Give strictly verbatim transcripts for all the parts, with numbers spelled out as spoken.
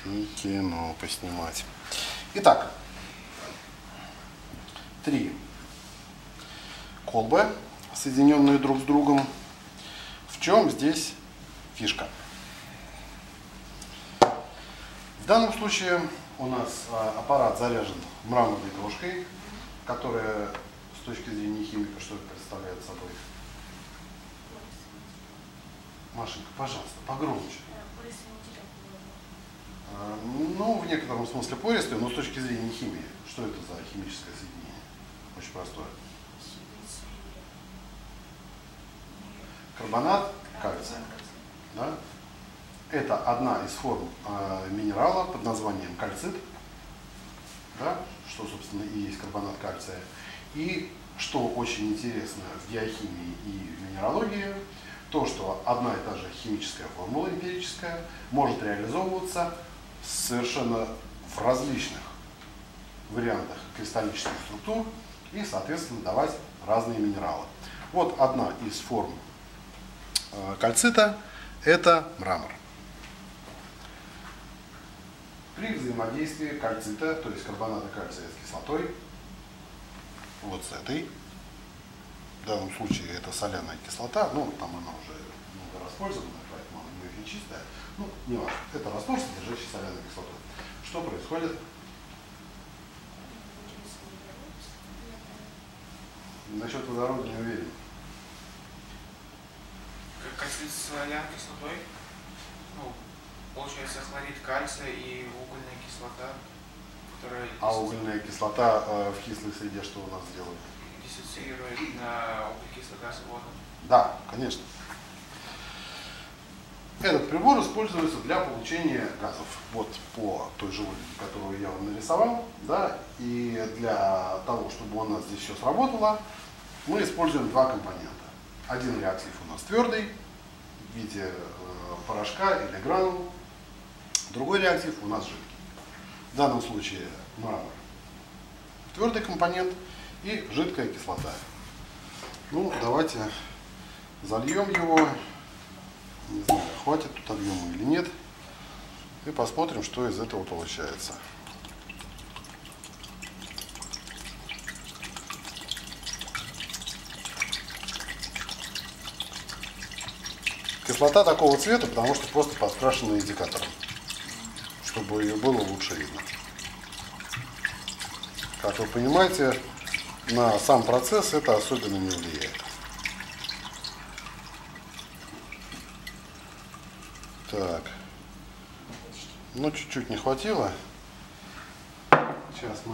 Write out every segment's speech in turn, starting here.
и кино поснимать. Итак, три колбы, соединенные друг с другом. В чем здесь фишка? В данном случае у нас аппарат заряжен мраморной крошкой, которая с точки зрения химика что это представляет собой? Машенька, пожалуйста, погромче. Ну, в некотором смысле пористый, но с точки зрения химии, что это за химическое соединение? Очень простое. Карбонат кальция. Да? Это одна из форм э, минерала под названием кальцит, да? Что, собственно, и есть карбонат кальция. И что очень интересно в геохимии и в минералогии, то, что одна и та же химическая формула эмпирическая может реализовываться совершенно в различных вариантах кристаллических структур и, соответственно, давать разные минералы. Вот одна из форм э, кальцита – это мрамор. При взаимодействии кальцита, то есть карбоната кальция с кислотой, вот с этой, в данном случае это соляная кислота, ну там она уже много расспользована, поэтому она не очень чистая, ну не важно, это раствор, содержащий соляную кислоту. Что происходит? Насчет водорода не уверен. Как кальцит с соляной кислотой? Ну, получается хлорид кальция и угольная кислота, которая... А угольная кислота э, в кислой среде что у нас делает? Диссоциирует на углекислый газ и воду. Да, конечно. Этот прибор используется для получения газов. Вот по той же выгоде, которую я вам нарисовал. Да, и для того, чтобы у нас здесь все сработало, мы используем два компонента. Один реактив у нас твердый, в виде э, порошка или гранул. Другой реактив у нас жидкий. В данном случае мрамор твердый компонент и жидкая кислота. Ну, давайте зальем его. Не знаю, хватит тут объема или нет. И посмотрим, что из этого получается. Кислота такого цвета, потому что просто подкрашена индикатором, чтобы ее было лучше видно. Как вы понимаете, на сам процесс это особенно не влияет. Так, ну чуть-чуть не хватило. Сейчас мы,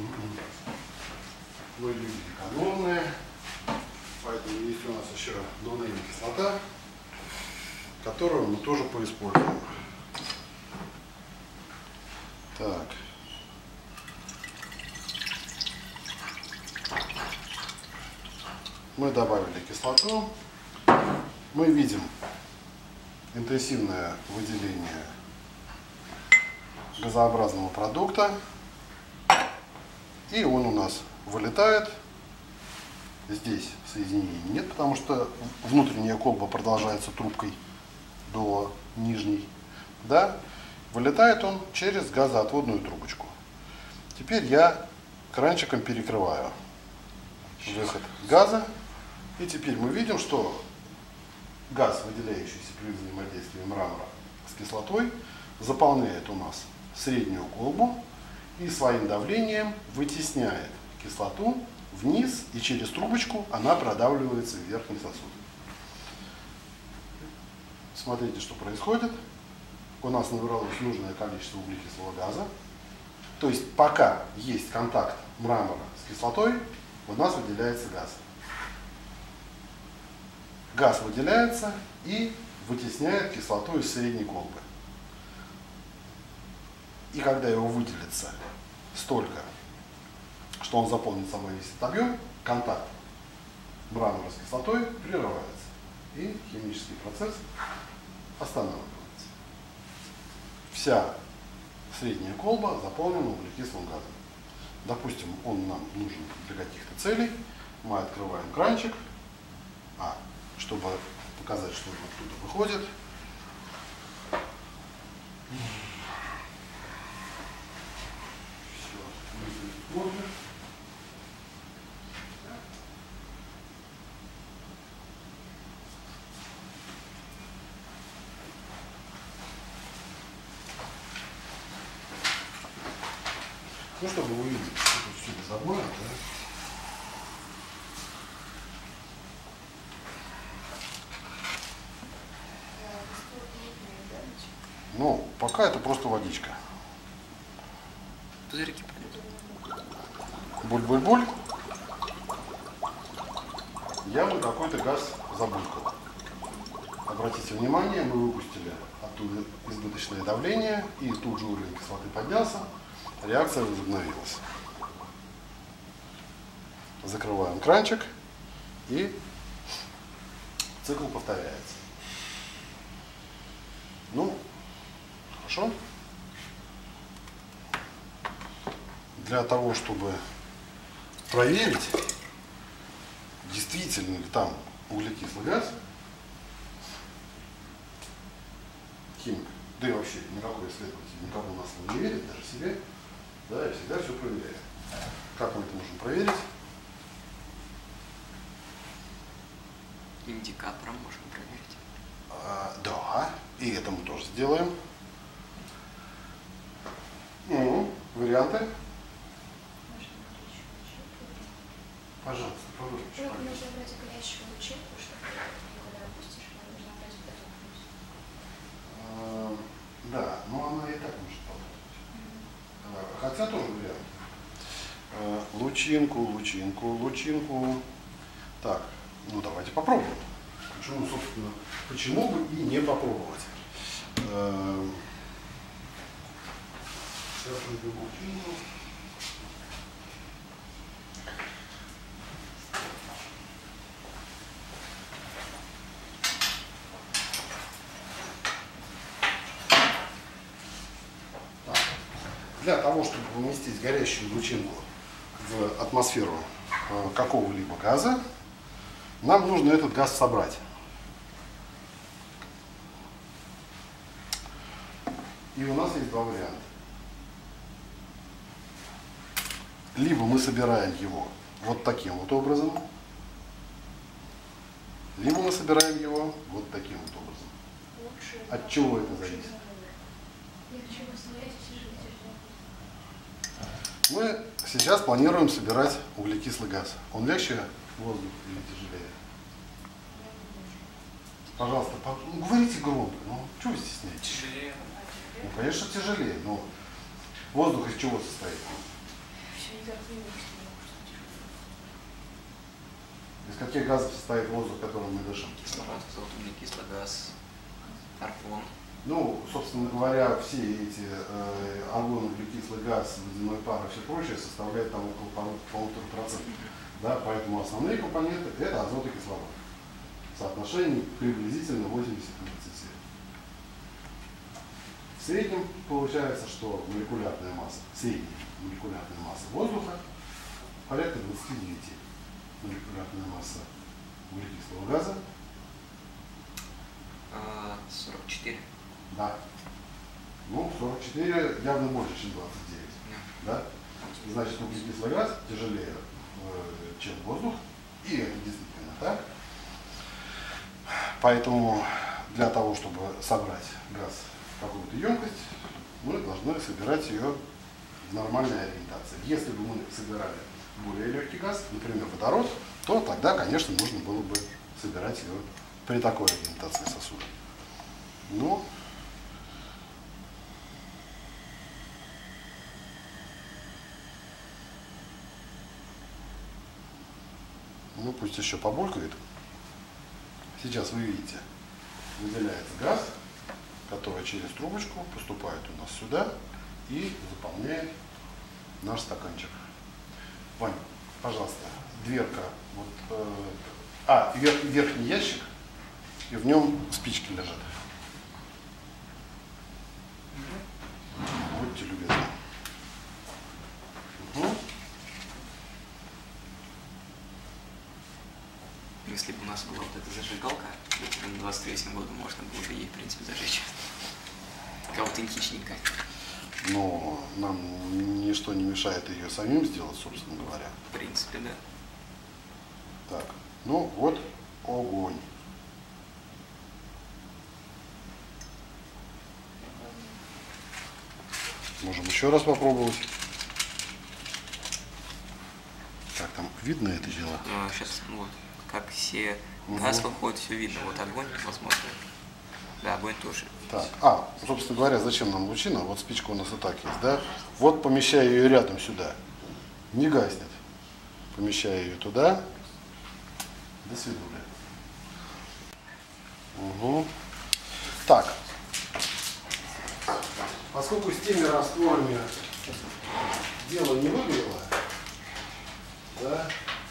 мы люди экономные, поэтому есть у нас еще донейная кислота, которую мы тоже поиспользуем. Так. Мы добавили кислоту. Мы видим интенсивное выделение газообразного продукта. И он у нас вылетает. Здесь соединений нет, потому что внутренняя колба продолжается трубкой до нижней. Да? Вылетает он через газоотводную трубочку. Теперь я кранчиком перекрываю выход газа. И теперь мы видим, что газ, выделяющийся при взаимодействии мрамора с кислотой, заполняет у нас среднюю колбу и своим давлением вытесняет кислоту вниз, и через трубочку она продавливается в верхний сосуд. Смотрите, что происходит. У нас набралось нужное количество углекислого газа. То есть пока есть контакт мрамора с кислотой, у нас выделяется газ. Газ выделяется и вытесняет кислоту из средней колбы. И когда его выделится столько, что он заполнит собой весь этот объем, контакт мрамора с кислотой прерывается. И химический процесс останавливается. Вся средняя колба заполнена углекислым газом. Допустим, он нам нужен для каких-то целей. Мы открываем кранчик. А, чтобы показать, что он оттуда выходит. Ну, чтобы вы видели, что тут все без обмана, да? Ну, пока это просто водичка. Пузырьки пойдут. Буль-буль-буль. Явно какой-то газ забулькал. Обратите внимание, мы выпустили оттуда избыточное давление, и тут же уровень кислоты поднялся, реакция возобновилась. Закрываем кранчик, и цикл повторяется. Ну, хорошо. Для того, чтобы проверить, действительно ли там углекислый газ, химик, да и вообще никакой исследователь никому на слово не верит, даже себе, да, и всегда все проверяет. Как мы это можем проверить? Индикатором можно проверить. А, да, и это мы тоже сделаем. Ну, варианты? Пожалуйста, пожалуйста. Ну, нужно брать горячую лучинку, чтобы когда опустишь, она должна брать вот эту вкус. А, да, но она и так может попробовать. А, хотя тоже вариант. А, лучинку, лучинку, лучинку. Так, ну давайте попробуем. Почему, собственно, почему бы и не попробовать? А, сейчас найду лучинку. Для того, чтобы поместить горящую лучинку в атмосферу э, какого-либо газа, нам нужно этот газ собрать. И у нас есть два варианта. Либо мы собираем его вот таким вот образом, либо мы собираем его вот таким вот образом. Лучше От чего это зависит? Легче восстановлять и тяжелее. Мы сейчас планируем собирать углекислый газ. Он легче воздух или тяжелее? Пожалуйста, по... ну, говорите громко. Ну, чего вы стесняетесь? Тяжелее. Ну, конечно, тяжелее, но воздух из чего состоит? Все не так видно, что я могу сказать. Из каких газов состоит воздух, которым мы дышим? Кислород, азот, углекислый газ, аргон. Ну, собственно говоря, все эти э, аргон, углекислый газ, водяной пар и все прочее составляют там около полу- полутора процентов. Да, поэтому основные компоненты – это азот и кислород. Соотношение приблизительно восемьдесят на тридцать семь. В среднем получается, что молекулярная масса, средняя молекулярная масса воздуха порядка двадцати девяти. Молекулярная масса углекислого газа. сорок четыре. Да. Ну, сорок четыре явно больше, чем двадцать девять. Да? Значит, углекислый газ тяжелее, э, чем воздух. И это действительно так. Поэтому для того, чтобы собрать газ в какую-то емкость, мы должны собирать ее в нормальной ориентации. Если бы мы собирали более легкий газ, например, водород, то тогда, конечно, нужно было бы собирать ее при такой ориентации сосуда. Ну, ну пусть еще побулькает. Сейчас вы видите, выделяется газ, который через трубочку поступает у нас сюда и заполняет наш стаканчик. Вань, пожалуйста, дверка, вот, э, а, верх, верхний ящик, и в нем спички лежат. Будьте любезны. Угу. Если бы у нас была вот эта зажигалка, на двадцать третьем году можно было бы ей, в принципе, зажечь. Такая аутентичненькая. Но нам ничто не мешает ее самим сделать, собственно говоря. В принципе, да. Так, ну вот огонь. Можем еще раз попробовать. видно это дело? Сейчас вот как все Угу. газ выходит, все видно. Вот огонь, возможно. Да, огонь тоже. Так, а, собственно говоря, зачем нам лучина? Вот спичка у нас и так есть, да? Вот помещаю ее рядом сюда. Не гаснет. Помещаю ее туда. До свидания. Угу. Так. Поскольку с теми растворами дело не выгорело, да?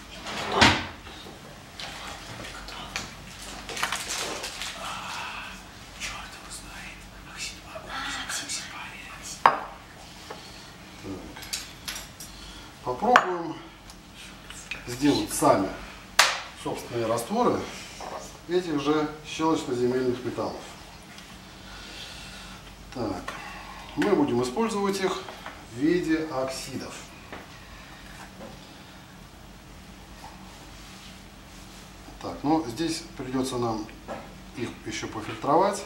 Попробуем сделать сами собственные растворы этих же щелочно-земельных металлов. Так, мы будем использовать их в виде оксидов. Так, ну здесь придется нам их еще пофильтровать.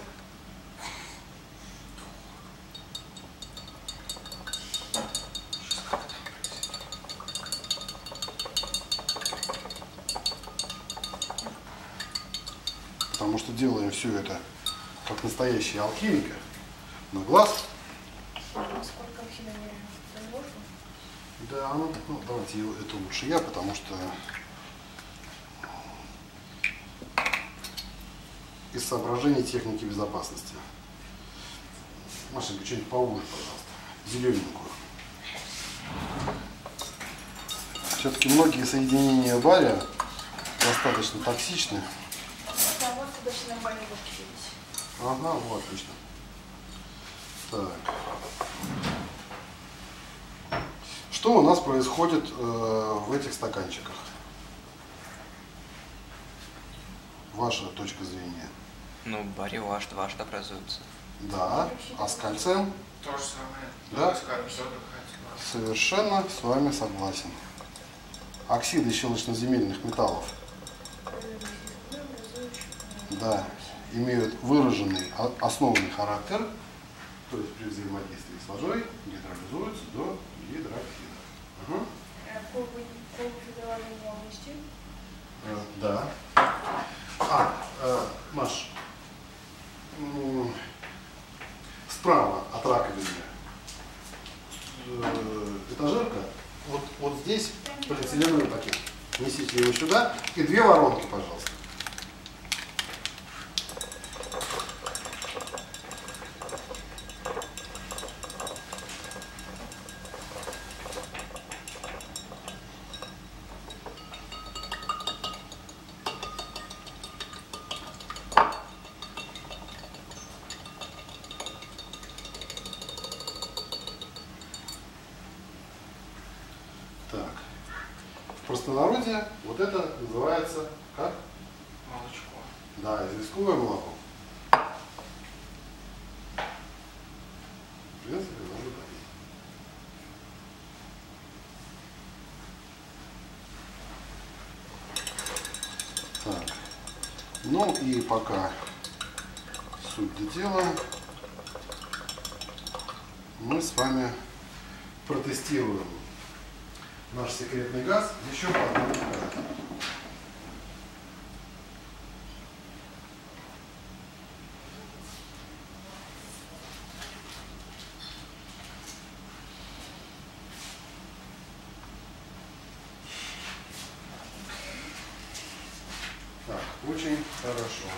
Потому что делаем все это как настоящие алхимики, на глаз. Сколько оксида производства? Да, ну, ну давайте это лучше я, потому что из соображений техники безопасности. Машенька, что-нибудь поумнее, пожалуйста. Зелененькую. Все-таки многие соединения бария достаточно токсичны. Да, вот куда все нормально выкидывать. Ага, вот, отлично. Так. Что у нас происходит э, в этих стаканчиках? Ваша точка зрения. Ну, барий о аш два аш образуется. Да, а с кальцием? То же самое. Да? С кальцием, кальцием. Совершенно с вами согласен. Оксиды щелочно-земельных металлов, да, имеют выраженный о- основный характер, то есть при взаимодействии с водой гидролизуются до гидроксида. Угу. Колбы федеральной области. Э, да. А, э, Маш, м, справа от раковины э, этажерка, вот, вот здесь полиэтиленовый пакет. Несите его сюда и две воронки, пожалуйста. Так. В простонародье вот это называется как? Молочко. Да, известковое молоко. В принципе, можно попить. Так. Ну и пока суть до дела, мы с вами протестируем наш секретный газ еще по одному показателю. Так, очень хорошо.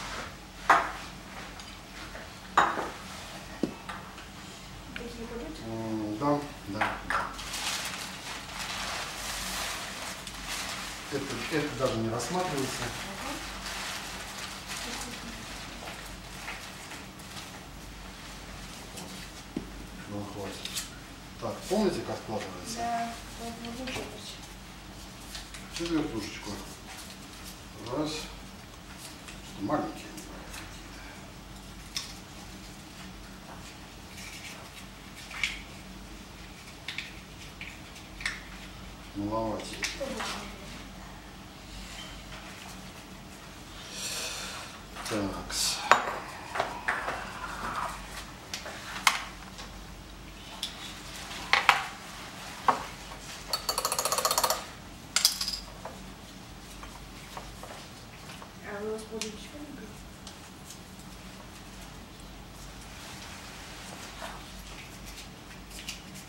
Такие будут? М, Да, да, да. Это, это даже не рассматривается. Ну, хватит. Так, помните, как складывается? Да, вот в одну четверть. Четвертушечку. Раз. Что маленькие. Маловато. Такс.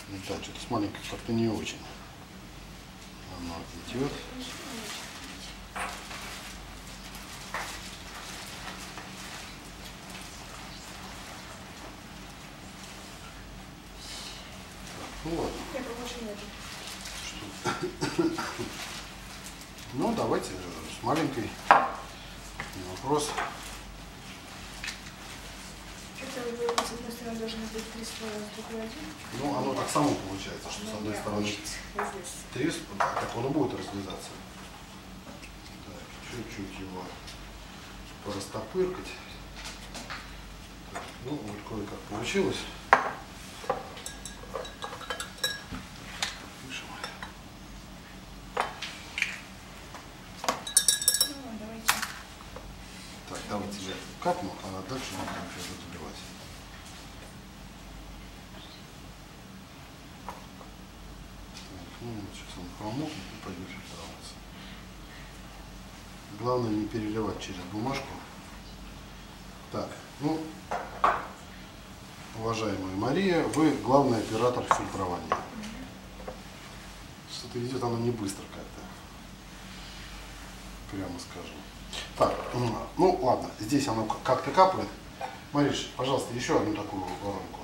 Да, что-то с маленькой как-то не очень. Оно идет. Ну ладно. Я побольше не вижу. Ну давайте с маленькой. Не вопрос. Это вы, с одной стороны, должны быть три ствола, с другой один. Ну оно так само получается, что с одной стороны три, так оно будет разлезаться. Так, чуть-чуть его порастопыркать. Так, ну вот кое-как получилось. Давайте я капну, а дальше мы будем все заливать. Так, ну, сейчас он промокнет и пойдет фильтроваться. Главное не переливать через бумажку. Так, ну, уважаемая Мария, вы главный оператор фильтрования. Что-то идет оно не быстро как-то, прямо скажем. Так, ну ладно, здесь оно как-то капает. Мариш, пожалуйста, еще одну такую воронку.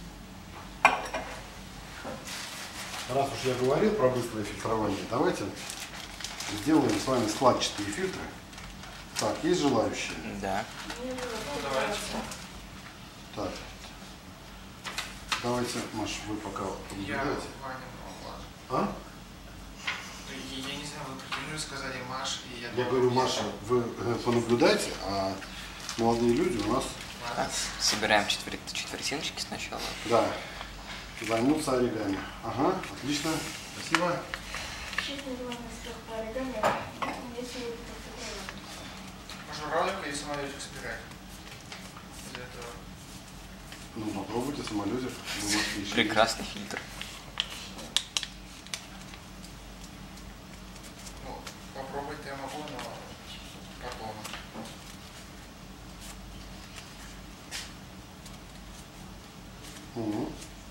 Раз уж я говорил про быстрое фильтрование, давайте сделаем с вами складчатые фильтры. Так, есть желающие? Да. Ну, давайте. Так. Давайте, Маш, вы пока Я, понаблюдайте. Ваня, ну, ладно. А? Я, я не знаю, вы предыдущие сказали Маш, и я... Я думал, говорю, я- Маша, вы э, понаблюдайте, а молодые люди у нас, А, собираем четвер... четвертиночки сначала. да, займутся оригами. Ага, отлично, спасибо. Честно говоря, с по оригами, если вы как-то правильно. Можно ролик и самолетик собирать. Из этого. Ну, попробуйте самолетик. бумажки еще Прекрасный фильтр. Ну, попробовать-то я могу, но потом. есть. Угу.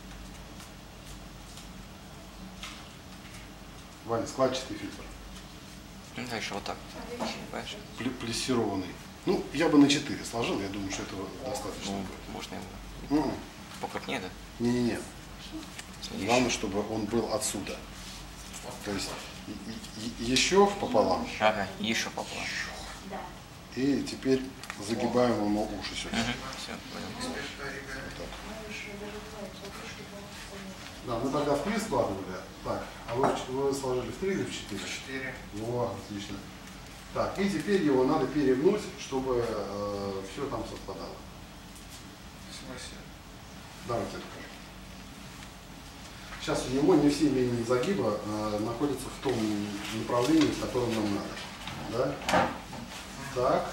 Ваня, складчатый фильтр. Ну, дальше вот так. Понимаешь? Пле- Плессированный. Ну, я бы на четыре сложил, я думаю, что этого достаточно Ну, будет. можно его Ну, покрупнее, да? не-не-не. Еще. Главное, чтобы он был отсюда. То есть и- и- еще пополам. Ага, еще пополам. Да. И теперь загибаем ему уши сюда. Угу. Все, понял. Эксперт по оригами. Так. Мы еще даже бывает, вот что было. Да, мы тогда в три складывали. Так, а вы, в ч- вы сложили в три или в четыре? Четыре. О, отлично. Так, и теперь его надо перегнуть, чтобы все там совпадало. В смысле? Давайте я покажу. Сейчас у него не все линии загиба э, находятся в том направлении, в котором нам надо. Да? Так.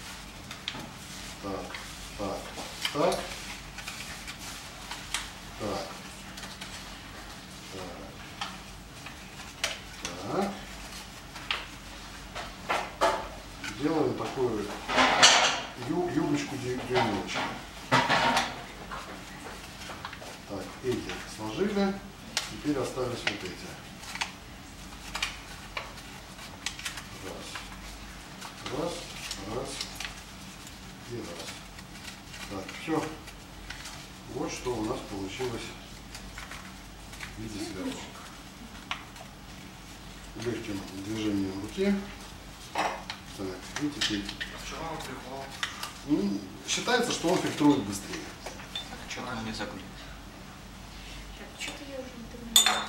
Так. Так. Так. Так. Так. Так. Делаем такую ю- юбочку дю- дюймовочку. Так, эти сложили. Теперь остались вот эти. Раз. Раз. Раз. И раз. Так, все. Вот что у нас получилось в виде связки. Легким движением руки. Так, и теперь. В чем его прикол? Ну, считается, что он фильтрует быстрее. Что там не загрузил? Так, что-то я уже не понимаю.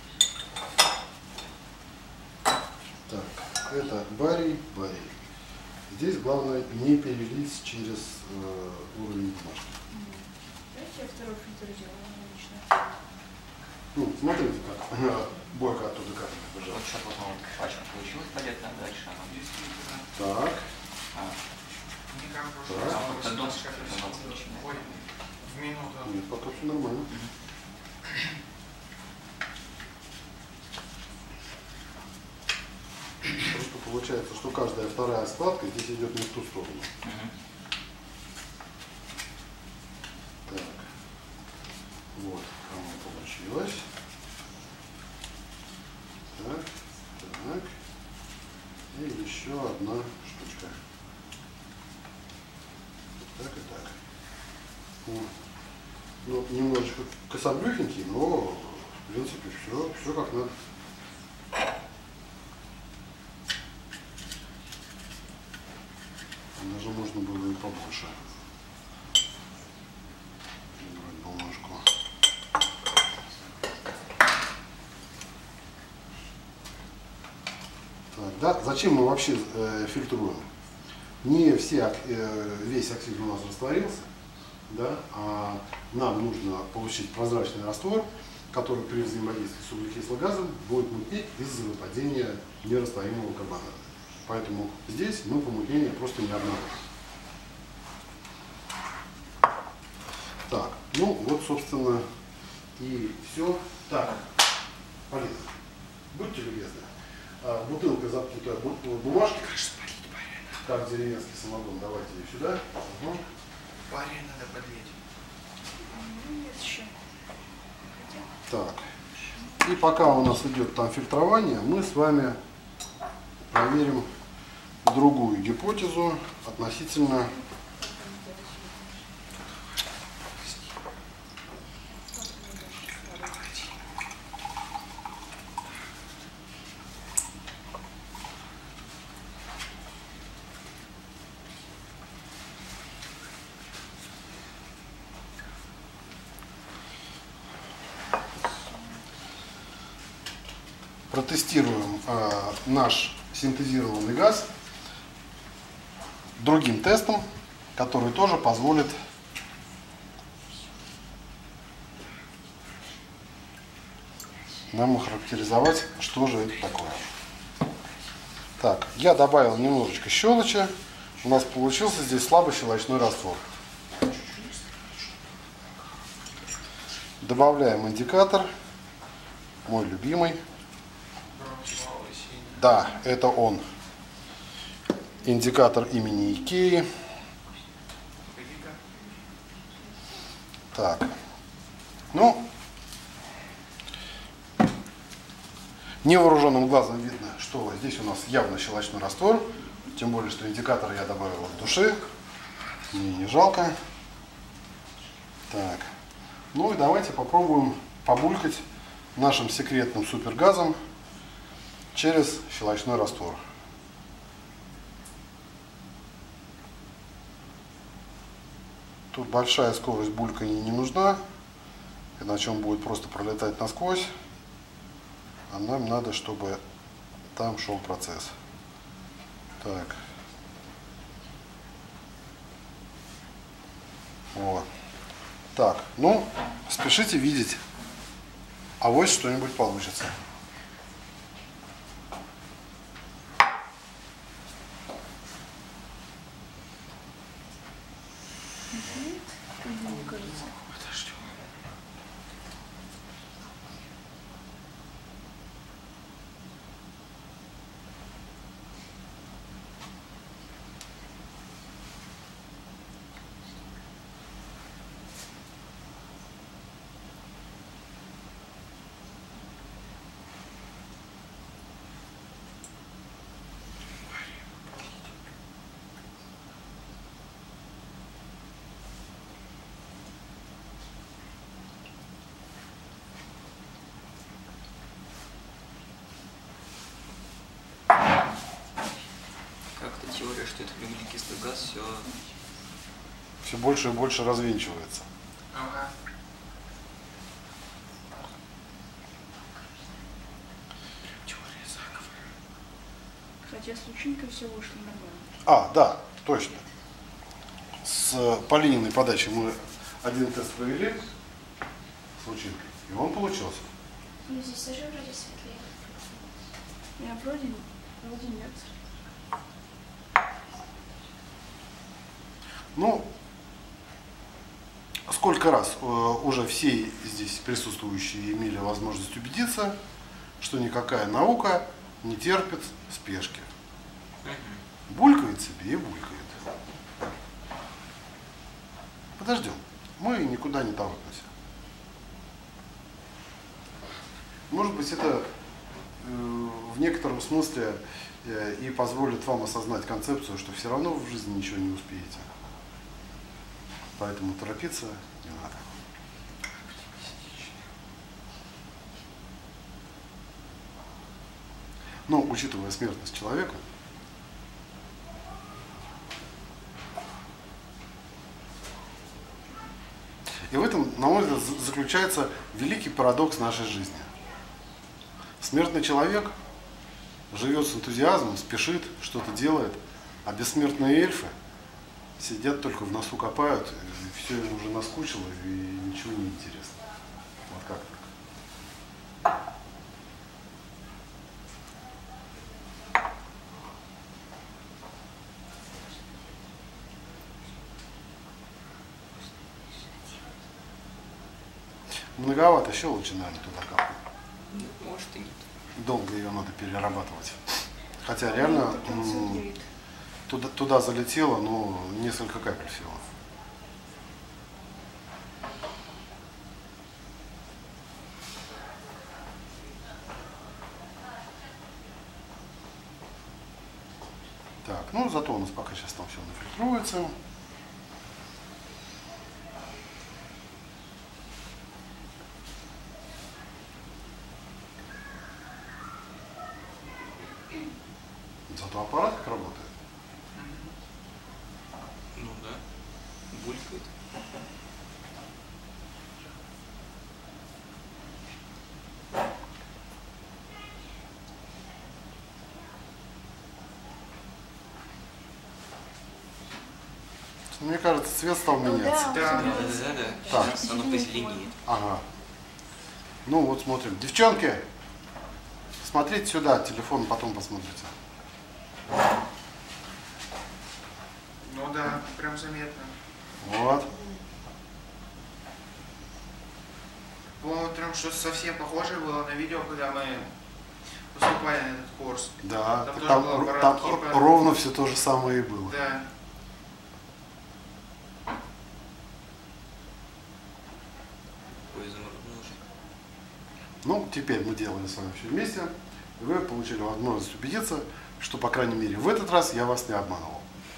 Так, это барий, барий. Здесь главное не перелить через э, уровень бумажки. Давайте я второй фильтр делаю лично. Ну, смотрите, как бойко оттуда капает, Вот пожалуйста. что потом вот пачка получилась, понятно, дальше она. Действительно. Так, А, Мне как в прошлый Так. раз А, вот восемнадцать донышко капель потом сидел. начинает. Ой, в минуту. нет, пока все нормально. Просто получается, что каждая вторая складка здесь идет не в ту сторону. угу. Так, вот, оно получилось. получилось. Так, так. И еще одна штучка. Так и так. Вот. Ну, немножечко кособлюхенький, но в принципе все, все как надо. Даже можно было и побольше. Брать бумажку. Так, да? Зачем мы вообще э, фильтруем? Не все, э, весь оксид у нас растворился, да? А нам нужно получить прозрачный раствор, который при взаимодействии с углекислым газом будет мутнеть из-за выпадения нерастворимого карбоната. Поэтому здесь мы помутнение просто не обнаружим. Так, ну вот, собственно, и все. Так, Полина, будьте любезны. А, бутылка запнутая бумажки, как деревенский самогон. Давайте ее сюда. Угу. Парень надо подлить. Нет еще. Так. И пока у нас идет там фильтрование, мы с вами проверим другую гипотезу относительно протестируем э, наш синтезированный газ другим тестом, который тоже позволит нам охарактеризовать, что же это такое. Так, я добавил немножечко щелочи. У нас получился здесь слабый щелочной раствор. Добавляем индикатор, мой любимый. Да, это он. Индикатор имени Икеи. Так. Ну, невооруженным глазом видно, что здесь у нас явно щелочной раствор. Тем более, что индикатор я добавил от души. Мне не жалко. Так. Ну и давайте попробуем побулькать нашим секретным супергазом через щелочной раствор. Тут большая скорость булькания не нужна, иначе он будет просто пролетать насквозь. А нам надо, чтобы там шел процесс. Так. Вот. Так, ну, спешите видеть. Авось что-нибудь получится. Мне кажется. Как-то теория, что это углекислый газ, все Все больше и больше развенчивается. Ага. Теория заговора. Хотя с лучинкой все вышло нормально. А, да, точно. С Полининой подачей мы один тест провели с лучинкой, и он получился. Ну, здесь тоже вроде светлее. Я вроде, вроде нет. Ну, сколько раз э, уже все здесь присутствующие имели возможность убедиться, что никакая наука не терпит спешки. Булькает себе и булькает. Подождем, мы никуда не торопимся. Может быть, это э, в некотором смысле э, и позволит вам осознать концепцию, что все равно в жизни ничего не успеете. Поэтому торопиться не надо. Но, учитывая смертность человека, и в этом, на мой взгляд, заключается великий парадокс нашей жизни. Смертный человек живет с энтузиазмом, спешит, что-то делает, а бессмертные эльфы сидят только в носу копают, и все им уже наскучило, и ничего не интересно. Вот как так? Многовато щелочи, наверное, туда капает. Ну, может и нет. Долго ее надо перерабатывать. Хотя реально м, туда, туда залетело, но несколько капель всего. Так, ну зато у нас пока сейчас там все нафильтруется. Зато аппарат как работает. Ну да. Булькает. Мне кажется, цвет стал Ну меняться. да, Да. Да, да, да. Так. Сейчас оно позеленеет. Ага. Ну вот смотрим. Девчонки, смотрите сюда, телефон потом посмотрите. Ну да, прям заметно. Вот. Вот прям что совсем похоже было на видео, когда мы поступали на этот курс. Да. Там так тоже Там, был аппарат там Кипа. ровно все то же самое и было. Да. Ой, изумрудный уже. Ну, теперь мы делали с вами все вместе. И вы получили возможность убедиться, что, по крайней мере, в этот раз я вас не обманывал.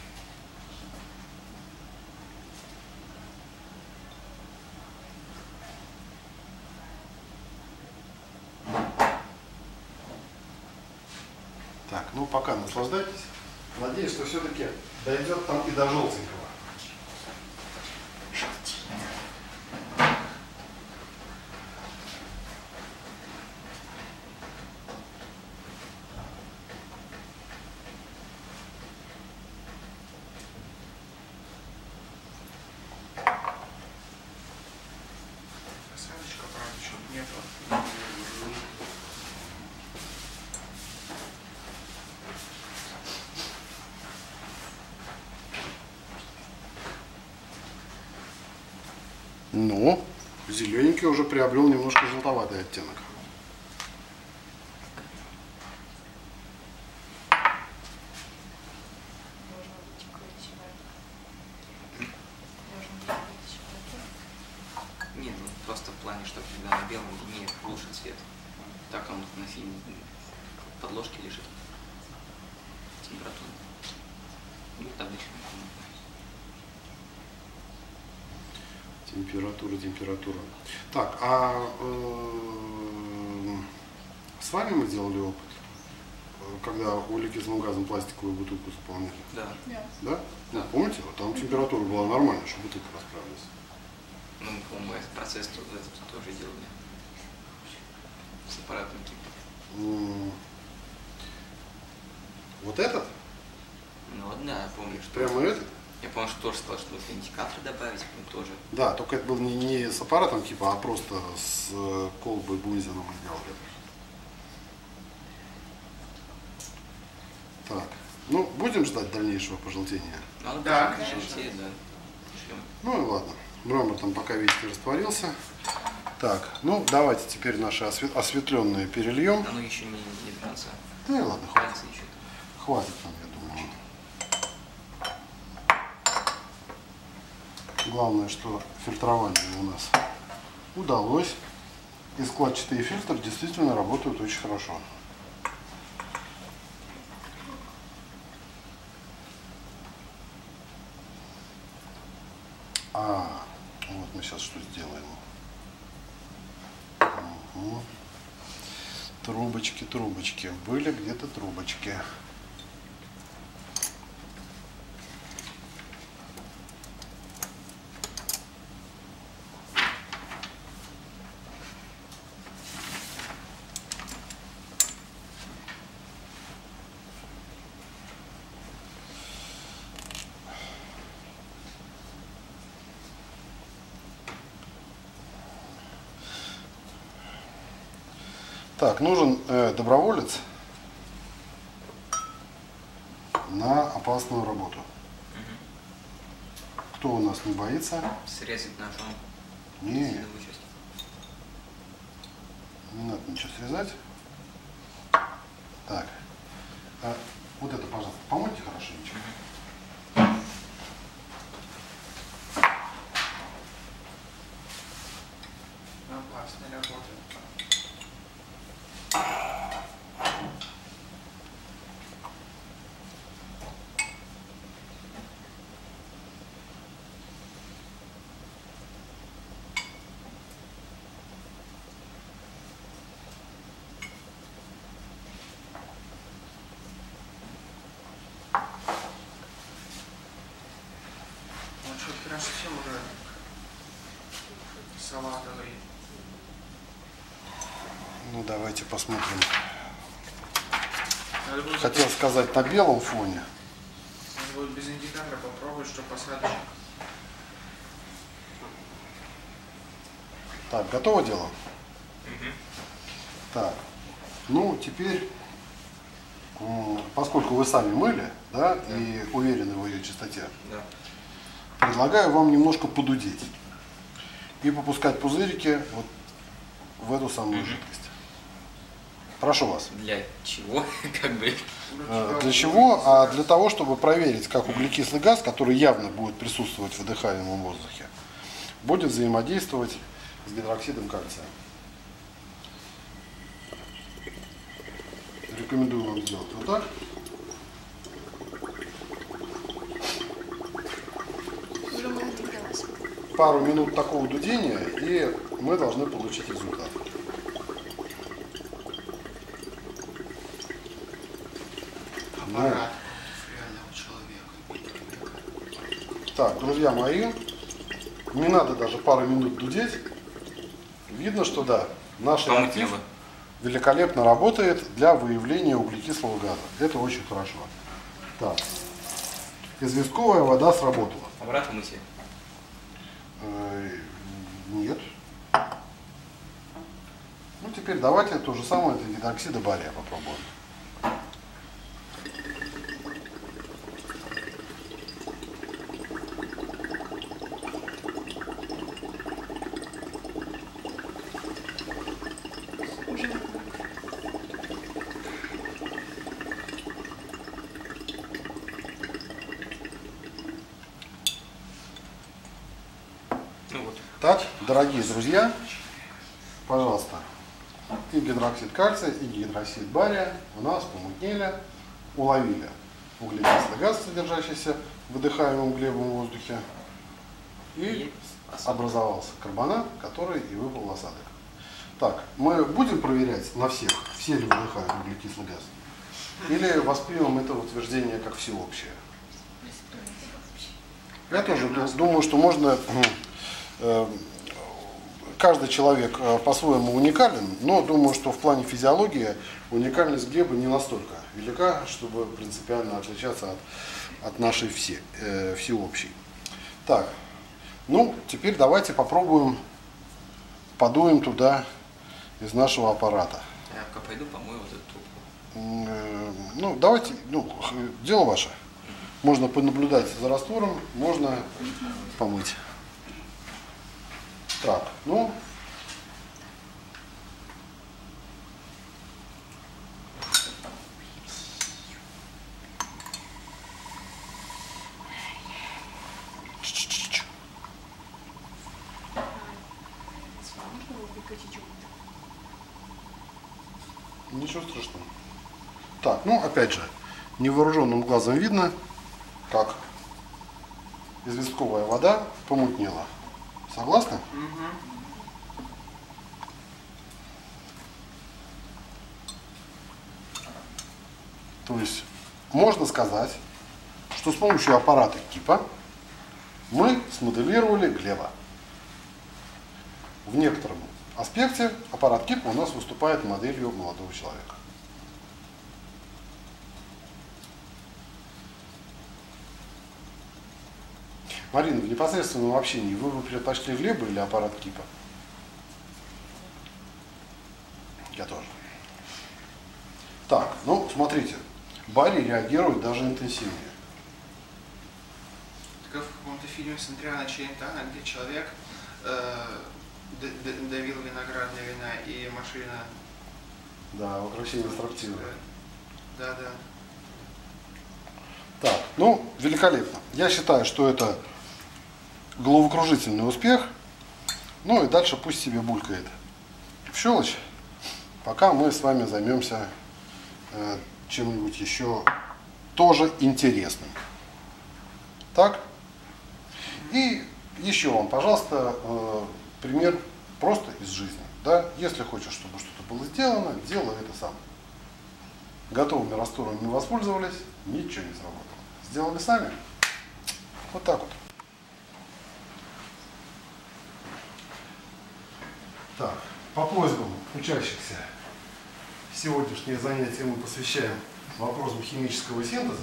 Так, ну пока наслаждайтесь. Надеюсь, что все-таки дойдет там и до желтенького. Осадочка, правда, что-то нету. Ну, зелененький уже приобрел немножко желтоватый оттенок. Можно быть коричневым. Можно быть черным. Не, ну просто в плане, что когда на белом не лучше цвет. Так он на фильме в подложке лежит. Температура. Ну, это обычно. Температура, температура. Так, а э, с вами мы делали опыт, когда углекислым газом пластиковую бутылку заполняли? Да. Нет. Да? Ну, Да. помните, вот там температура была нормальная, чтобы бутылка расправилась. Ну, по-моему, этот процесс тут в этом тоже делали. С аппаратом типа. М, Вот этот? Ну, вот да, я помню, что... Прямо этот? Я помню, что тоже сказал, что нужно индикатор добавить, ну, тоже. Да, только это был не, не с аппаратом типа, а просто с э, колбой Бунзена мы делали. Так, ну будем ждать дальнейшего пожелтения. Надо Да, даже конечно. желтеет, да. Шлем. Ну и ладно, мрамор там пока, видите, растворился. Так, ну давайте теперь наши освет- осветленные перельем. Оно еще не, не до конца. Да и ладно, хватит. Пальцы еще там. Хватит нам, я думаю. Главное, что фильтрование у нас удалось. и складчатые фильтры действительно работают очень хорошо. А, вот мы сейчас что сделаем. Угу. Трубочки, трубочки. Были где-то трубочки. Так, нужен э, доброволец на опасную работу. Кто у нас не боится? Срезать ножом. Не, сильную часть. не надо ничего срезать. Так, а вот это, пожалуйста, помойте хорошенечко. Опасная работа. Вот что прям совсем уже салатовый. Ну, давайте посмотрим. Надо будет, Хотел сказать на белом фоне. надо будет без индикатора попробовать, что посадочек. Так, готово дело? Так, ну теперь, м, поскольку вы сами мыли, да, Да. и уверены в ее чистоте, Да. предлагаю вам немножко подудеть и попускать пузырики вот в эту самую Мгм. жидкость. Прошу вас. Для чего? Как бы. Э, Для чего? А для того, чтобы проверить, как углекислый газ, который явно будет присутствовать в выдыхаемом воздухе, будет взаимодействовать с гидроксидом кальция. Рекомендую вам сделать вот так. Уже мы нагрелась. Пару минут такого дудения, и мы должны получить результат. Ну, Аппарат реального человека. так, друзья мои, не надо даже пару минут дудеть. Видно, что да, наш реактив Помутнело. великолепно работает для выявления углекислого газа. Это очень хорошо. Так, известковая вода сработала. Обратно мыть. Э, Нет. Ну, теперь давайте то же самое для гидроксида бария попробуем. Уже Ну вот. Так, дорогие друзья, пожалуйста, и гидроксид кальция, и гидроксид бария у нас помутнели, уловили углекислый газ, содержащийся в выдыхаемом углевом воздухе, и И осадок. образовался карбонат, который и выпал в осадок. Так, мы будем проверять на всех, все ли выдыхают углекислый газ? Или воспримем это утверждение как всеобщее? Я тоже ду- думаю, что можно, э, каждый человек э, по-своему уникален, но думаю, что в плане физиологии уникальность Глеба не настолько велика, чтобы принципиально отличаться от, от нашей все, э, всеобщей. Так, ну, теперь давайте попробуем, подуем туда из нашего аппарата. Я пока пойду помою вот эту трубку. М, э, Ну, давайте, ну, х- дело ваше. Можно понаблюдать за раствором, можно помыть. Так, ну. Можно его прекратить опыт? Ничего страшного. Так, ну опять же, невооруженным глазом видно, как известковая вода помутнела. Согласны? Угу. То есть можно сказать, что с помощью аппарата КИПа мы смоделировали Глеба. В некотором аспекте аппарат КИПа у нас выступает моделью молодого человека. Марина, в непосредственном общении вы бы предпочли Глеба или аппарат КИПа? Я тоже. Так, ну смотрите, Барри реагирует даже интенсивнее. Как в каком-то фильме с Андриано Челентано, где человек э, д- д- давил виноградное вина и машина... Да, возвращение строптивое. Да, да. Так, ну, великолепно. Я считаю, что это головокружительный успех. Ну и дальше пусть себе булькает в щелочь, пока мы с вами займемся э, чем-нибудь еще тоже интересным. Так? И еще вам, пожалуйста, э, пример просто из жизни. Да? Если хочешь, чтобы что-то было сделано, делай это сам. Готовыми растворами не воспользовались, ничего не сработало. Сделали сами. Вот так вот. Так, по просьбам учащихся сегодняшнее занятие мы посвящаем вопросам химического синтеза.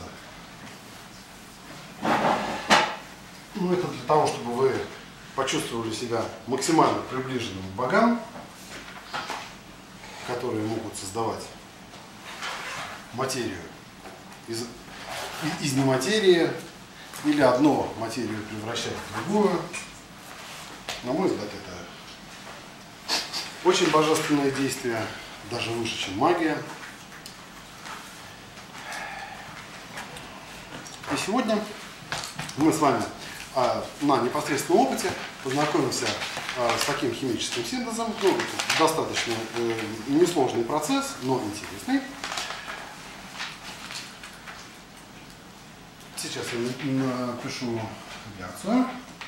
Ну, это для того, чтобы вы почувствовали себя максимально приближенным к богам, которые могут создавать материю из, из нематерии или одну материю превращать в другую. На мой взгляд, это очень божественное действие, даже выше, чем магия. И сегодня мы с вами а, на непосредственном опыте познакомимся а, с таким химическим синтезом. Ну, достаточно э, несложный процесс, но интересный. Сейчас я напишу реакцию.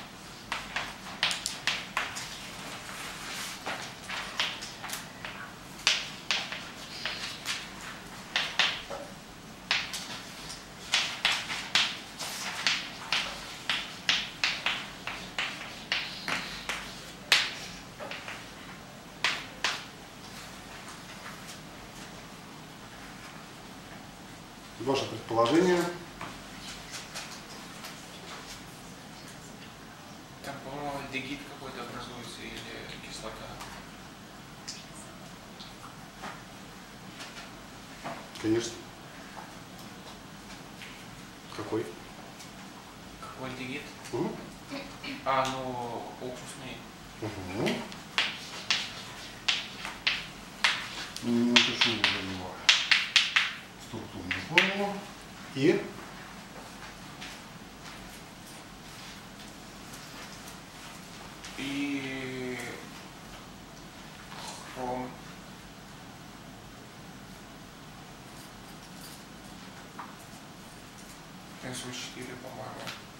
Ваше предположение? Там, по-моему, альдегид какой-то образуется или кислота. Конечно. Какой? Какой альдегид? Угу. А, ну, уксусный. Угу. Напишу для него структурную формулу. И И хром. эс о четыре, по-моему.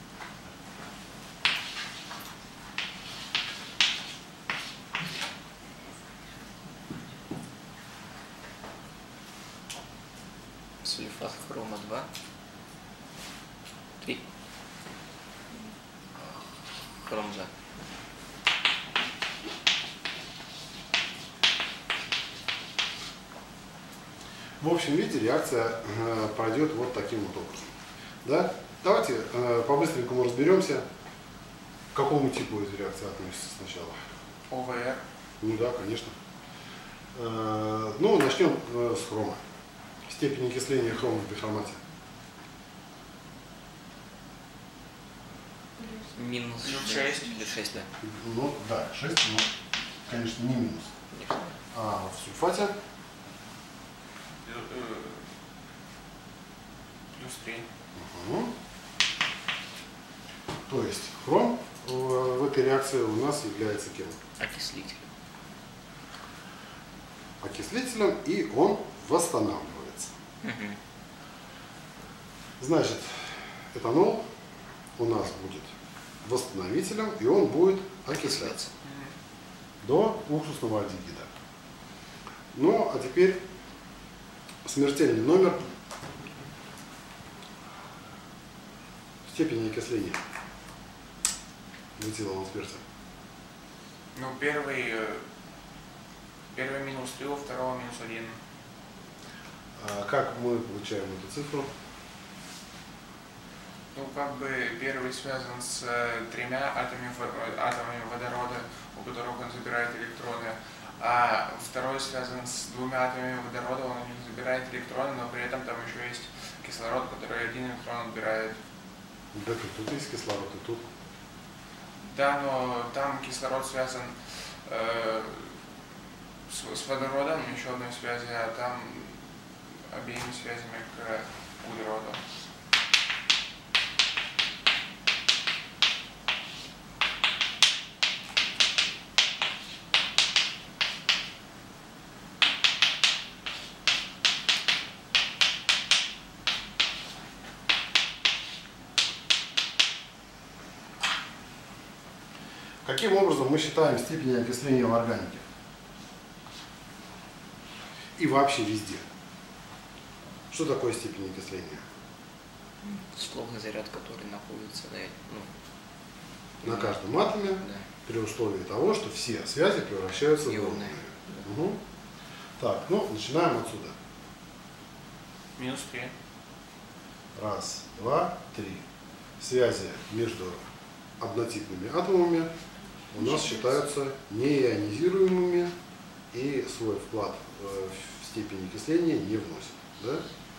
Сульфат хрома два. три. Хром два. в общем виде реакция э, пройдет вот таким вот образом. Да? Давайте э, по-быстренькому разберемся, к какому типу эта реакция относится сначала. о вэ эр. Ну да, конечно. Э, ну, начнем э, с хрома. Степень окисления хрома в бихромате. Минус Минус шесть. шесть. Или шесть, да. Ну да, шесть, но, конечно, не минус. Конечно. А в сульфате Плюс три. угу. То есть хром в, в этой реакции у нас является кем? Окислитель. Окислителем, и он восстанавливается. Мгм. Значит, этанол у нас будет восстановителем, и он будет окисляться до уксусного альдегида. Ну, а теперь смертельный номер степени окисления метилового спирта. Ну, первый, э, первый минус три, у второго минус один. А как мы получаем эту цифру? Ну, как бы первый связан с э, тремя атомами, во- э, атомами водорода, у которых он забирает электроны, а второй связан с двумя атомами водорода, он у них забирает электроны, но при этом там еще есть кислород, который один электрон отбирает. Да, тут есть кислород, и тут. Да, но там кислород связан э, с, с водородом, еще одной связи, а там обеими связями к углероду. Каким образом мы считаем степень окисления в органике? И вообще везде. Что такое степень окисления? Условный заряд, который находится, да, ну, На каждом атоме да. при условии того, что все связи превращаются в Ионные. ионные. Угу. Так, ну, начинаем отсюда. Минус три. Раз, два, три. Связи между однотипными атомами у нас считаются неионизируемыми и свой вклад э, в степень окисления не вносят. Да?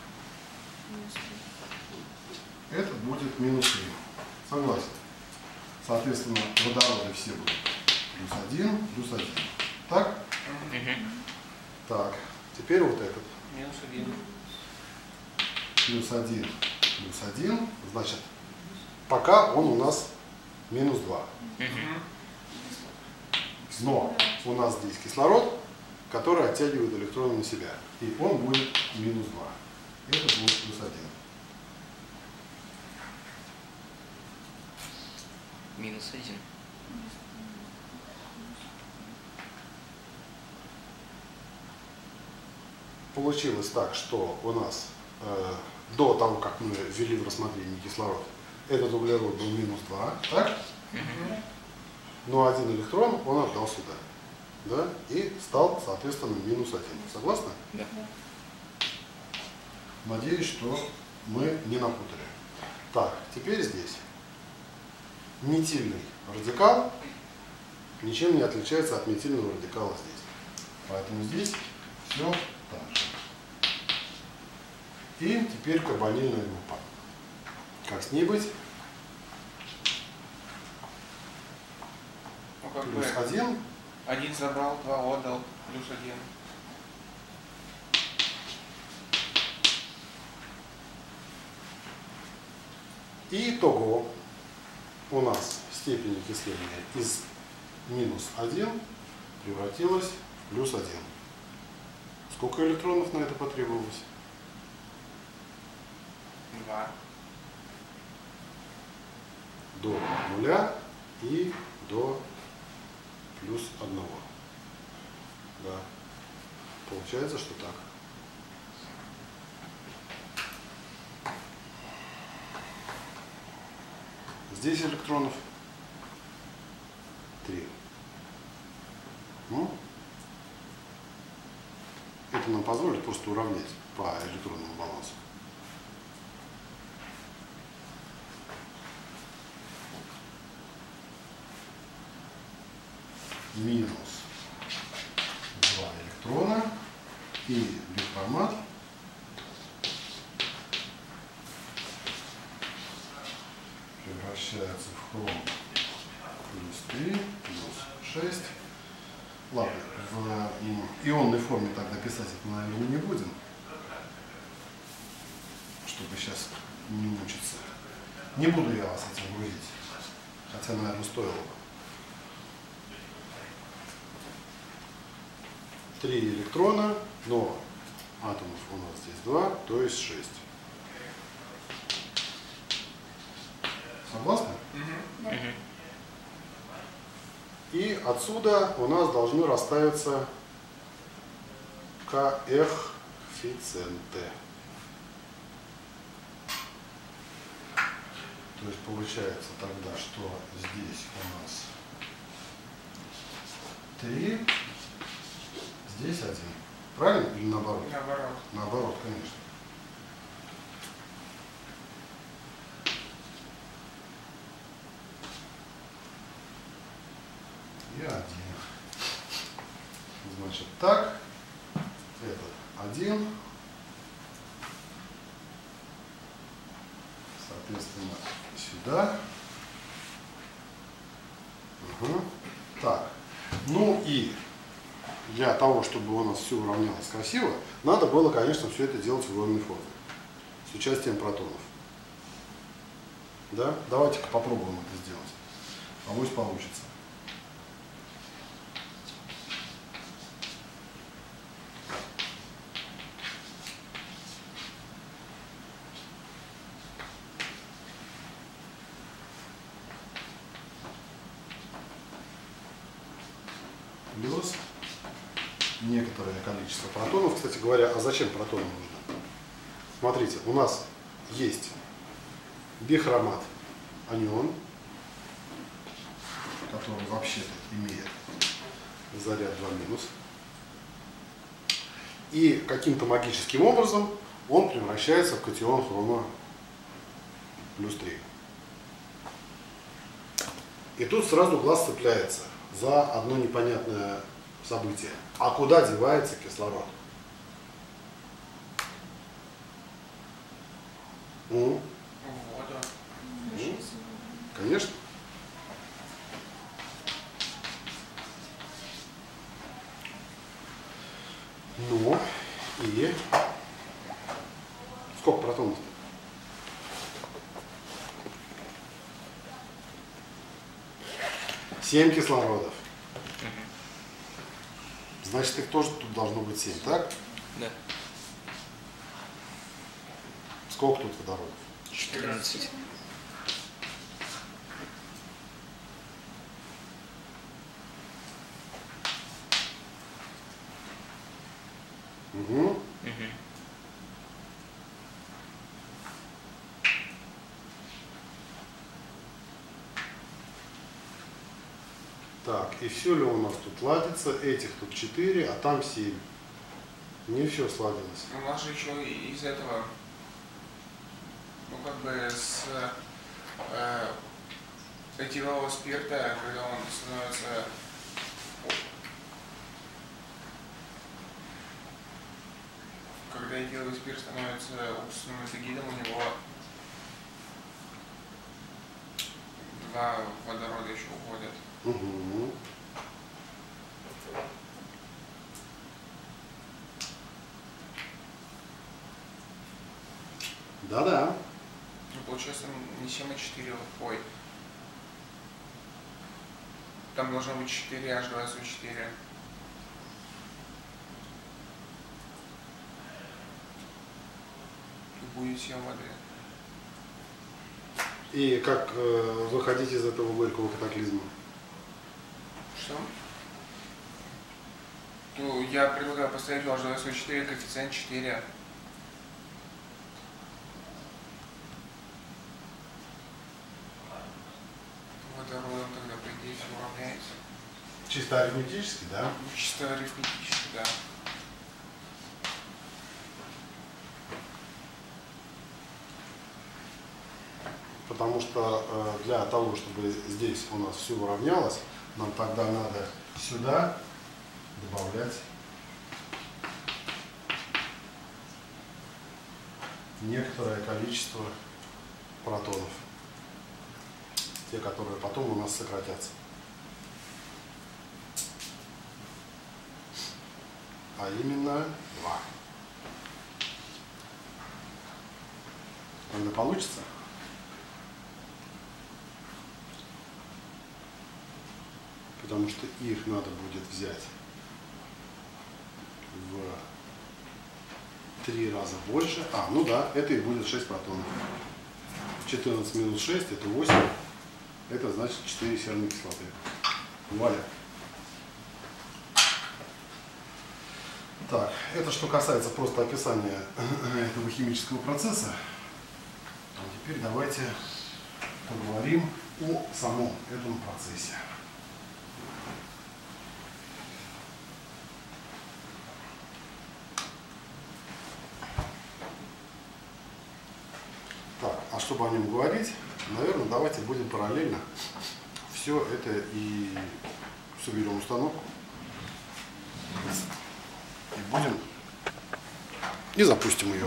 Это будет минус три. Согласен. Соответственно, водороды все будут плюс один, плюс один. Так? Мгм. Так. Теперь вот этот. Минус один. Плюс один, плюс один. Значит, пока он у нас минус два. Мгм. Но у нас здесь кислород, который оттягивает электроны на себя. И он будет минус два. Это будет плюс один. Минус один. Получилось так, что у нас э, до того, как мы ввели в рассмотрение кислород, этот углерод был минус два, так? Мгм. Но один электрон он отдал сюда. Да? И стал, соответственно, минус один. Согласны? Да. Надеюсь, что мы не напутали. Так, теперь здесь. Метильный радикал ничем не отличается от метильного радикала здесь. Поэтому здесь все так же. И теперь карбонильная группа. Как с ней быть? Ну, как Плюс бы один. один забрал, два отдал, плюс один. И итого у нас степень окисления из минус один превратилась в плюс один. Сколько электронов на это потребовалось? Два. До нуля и до плюс одного. Да. Получается, что так. Здесь электронов три. Ну, это нам позволит просто уравнять по электронному балансу. Минус два электрона и биформат превращается в хром плюс три, плюс шесть. Ладно, в ионной форме тогда писать это, наверное, не будем, чтобы сейчас не мучиться. Не буду я вас этим грузить, хотя, наверное, стоило бы. Три электрона, но атомов у нас здесь два, то есть шесть. Согласны? Мгм. Да. Мгм. И отсюда у нас должны расставиться коэффициенты. То есть получается тогда, что здесь у нас три, здесь один. Правильно или наоборот? Наоборот. Наоборот, конечно. И один. Значит, так. Это один. Соответственно, сюда. Угу. Так. Ну и для того, чтобы у нас все уравнялось красиво, надо было, конечно, все это делать в ионной форме. С участием протонов. Да? Давайте-ка попробуем это сделать. Авось получится. Плюс некоторое количество протонов. Кстати говоря, а зачем протоны нужны? Смотрите, у нас есть бихромат анион, который вообще-то имеет заряд два минус. И каким-то магическим образом он превращается в катион хрома плюс три. И тут сразу глаз цепляется за одно непонятное событие. А куда девается кислород? Ну, В воду. ну, конечно. Ну, и сколько протонов? Семь кислородов. Значит, их тоже тут должно быть семь, так? Да. Сколько тут водородов? четырнадцать. Угу. Мгм. Так, и все ли у нас тут ладится? Этих тут четыре, а там семь. Не все сладилось. У нас же еще и из этого, ну как бы с э, этилового спирта, когда он становится когда этиловый спирт становится уксусным альдегидом, у него два водорода еще уходят. Угу. Да-да. Ну, получается, не семь, а четыре. Ой. Там должно быть четыре, аж двадцать четыре. И будет семь воды. И как э, выходить из этого горького катаклизма? Что? Ну, я предлагаю поставить аж двадцать четыре, коэффициент четыре. Водородом тогда, по идее, все уравняется. Чисто арифметически, да? Ну, чисто арифметически, да. Потому что э, для того, чтобы здесь у нас все уравнялось, нам тогда надо сюда добавлять некоторое количество протонов. Те, которые потом у нас сократятся. А именно два. Когда получится? Потому что их надо будет взять в три раза больше. А, ну да, это и будет шесть протонов. четырнадцать минус шесть это восемь. Это значит четыре серной кислоты. Валя. Так, это что касается просто описания этого химического процесса. А теперь давайте поговорим о самом этом процессе. Так, а чтобы о нем говорить, наверное, давайте будем параллельно все это и соберем установку. И будем и запустим ее.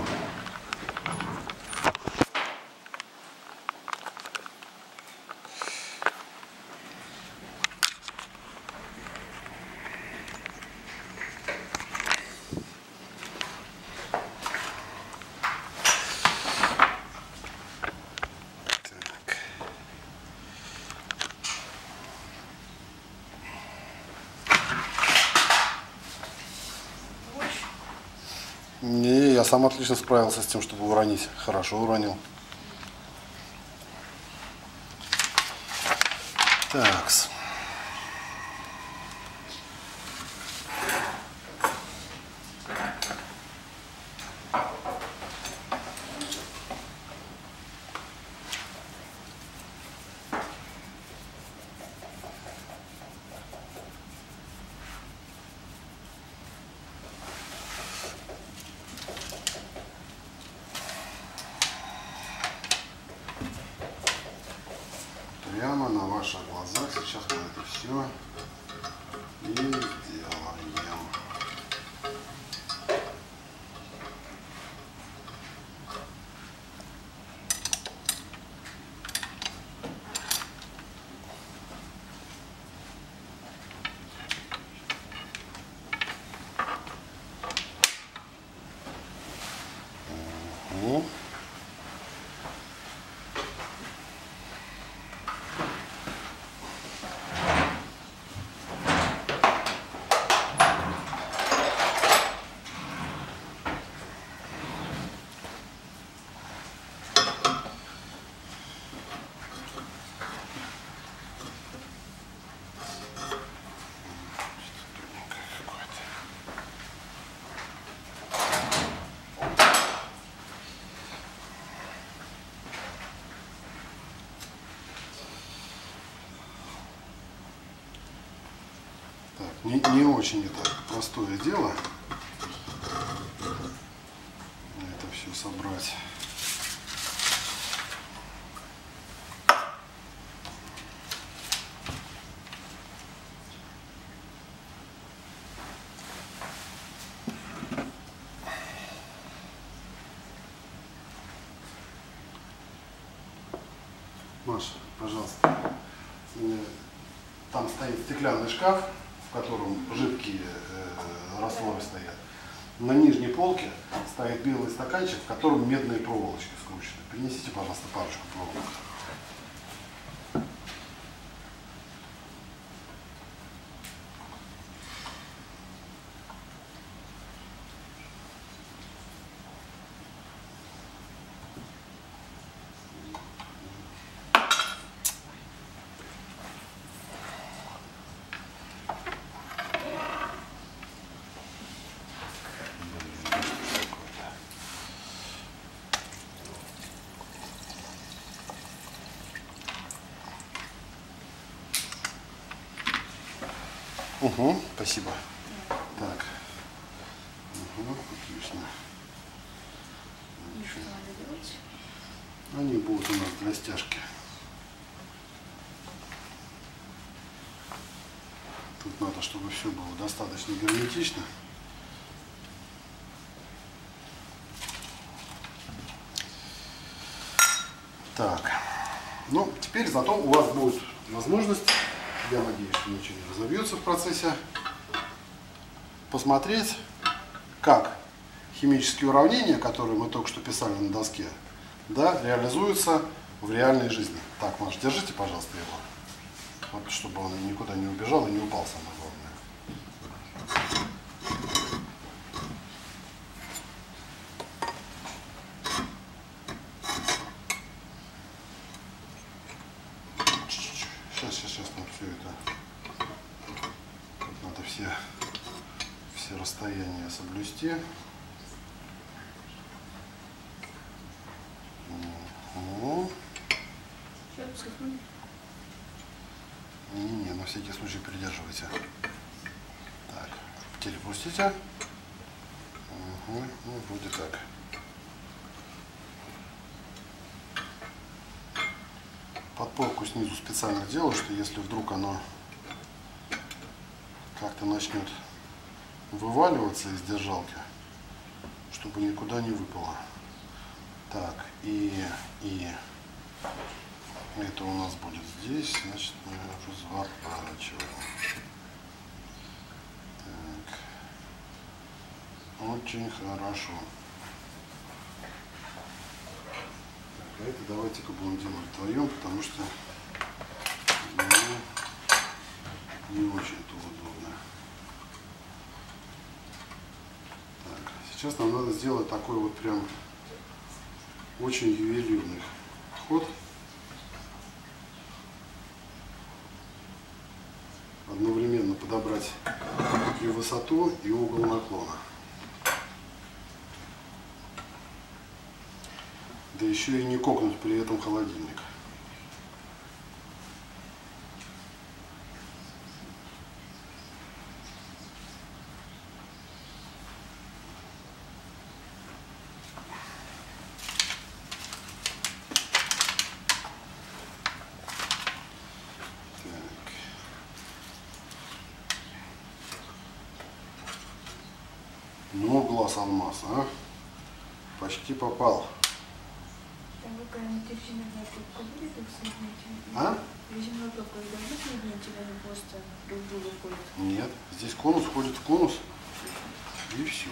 Не, я сам отлично справился с тем, чтобы уронить. Хорошо уронил. Такс. Прямо на ваших глазах сейчас мы это все и сделаем. Угу. Не, не очень это простое дело. Это все собрать. Маша, пожалуйста. Там стоит стеклянный шкаф, в котором жидкие э, растворы стоят. На нижней полке стоит белый стаканчик, в котором медные проволочки скручены. Принесите, пожалуйста, парочку проволок. Угу, спасибо. Так. Угу, отлично. И что надо делать? Они будут у нас для стяжки. Тут надо, чтобы все было достаточно герметично. Так. Ну, теперь зато у вас будет возможность, я надеюсь, что ничего не разобьется в процессе, посмотреть, как химические уравнения, которые мы только что писали на доске, да, реализуются в реальной жизни. Так, Маш, держите, пожалуйста, его, вот, чтобы он никуда не убежал и не упал, самое главное. все расстояния соблюсти. Угу. Сейчас пускай. Не-не, на всякий случай придерживайте. Так, перепустите. Угу, ну, вроде так. Подпорку снизу специально делаю, что если вдруг оно как-то начнет вываливаться из держалки, чтобы никуда не выпало. Так, и, и это у нас будет здесь, значит, мы разворачиваем. Так, очень хорошо. Так, а это давайте-ка будем делать вдвоем, потому что ну, не очень-то удобно. Так, сейчас нам надо сделать такой вот прям очень ювелирный ход. Одновременно подобрать и высоту, и угол наклона. Да еще и не кокнуть при этом холодильник. Ну, глаз алмаз, а? Почти попал. Там какая-нибудь резиновая трубка будет их соединить? А? Резиновая трубка должна соединить, или они просто друг к другу ходят? Нет. Здесь конус входит в конус. И все.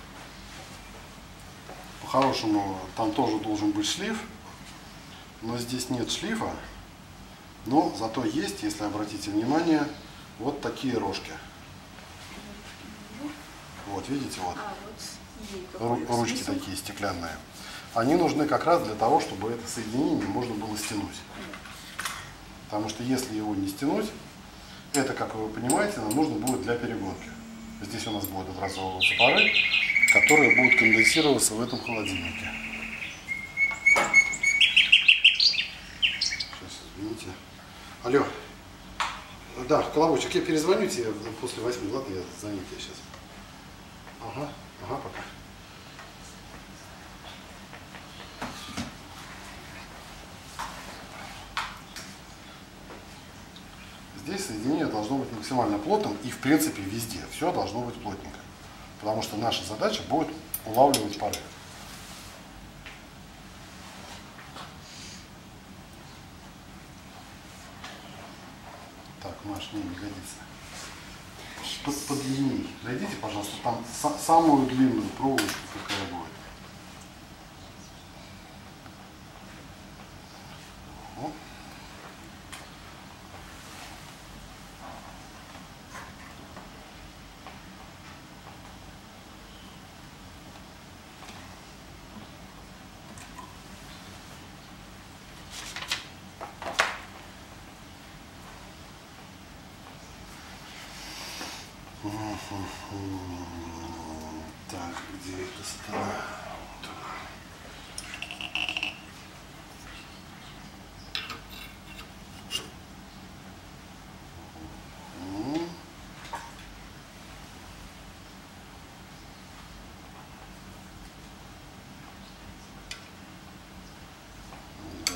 По-хорошему, там тоже должен быть шлиф. Но здесь нет шлифа. Но зато есть, если обратите внимание, вот такие рожки. Вот, видите, вот. А, вот ей Ру- какой ручки смысл? такие стеклянные. Они нужны как раз для того, чтобы это соединение можно было стянуть. Потому что если его не стянуть, это, как вы понимаете, нам нужно будет для перегонки. Здесь у нас будут образовываться пары, которые будут конденсироваться в этом холодильнике. Сейчас, извините. Алло. Да, Колобочек, я перезвоню тебе после восьми, ладно, я занят я сейчас. Ага, ага, пока. Здесь соединение должно быть максимально плотным и в принципе везде. Все должно быть плотненько. Потому что наша задача будет улавливать пары. Так, Маш, не, не годится. Под, подлинней. Найдите, пожалуйста, там са- самую длинную проволочку, какая будет. О. Так, где эта сторона? М. Да.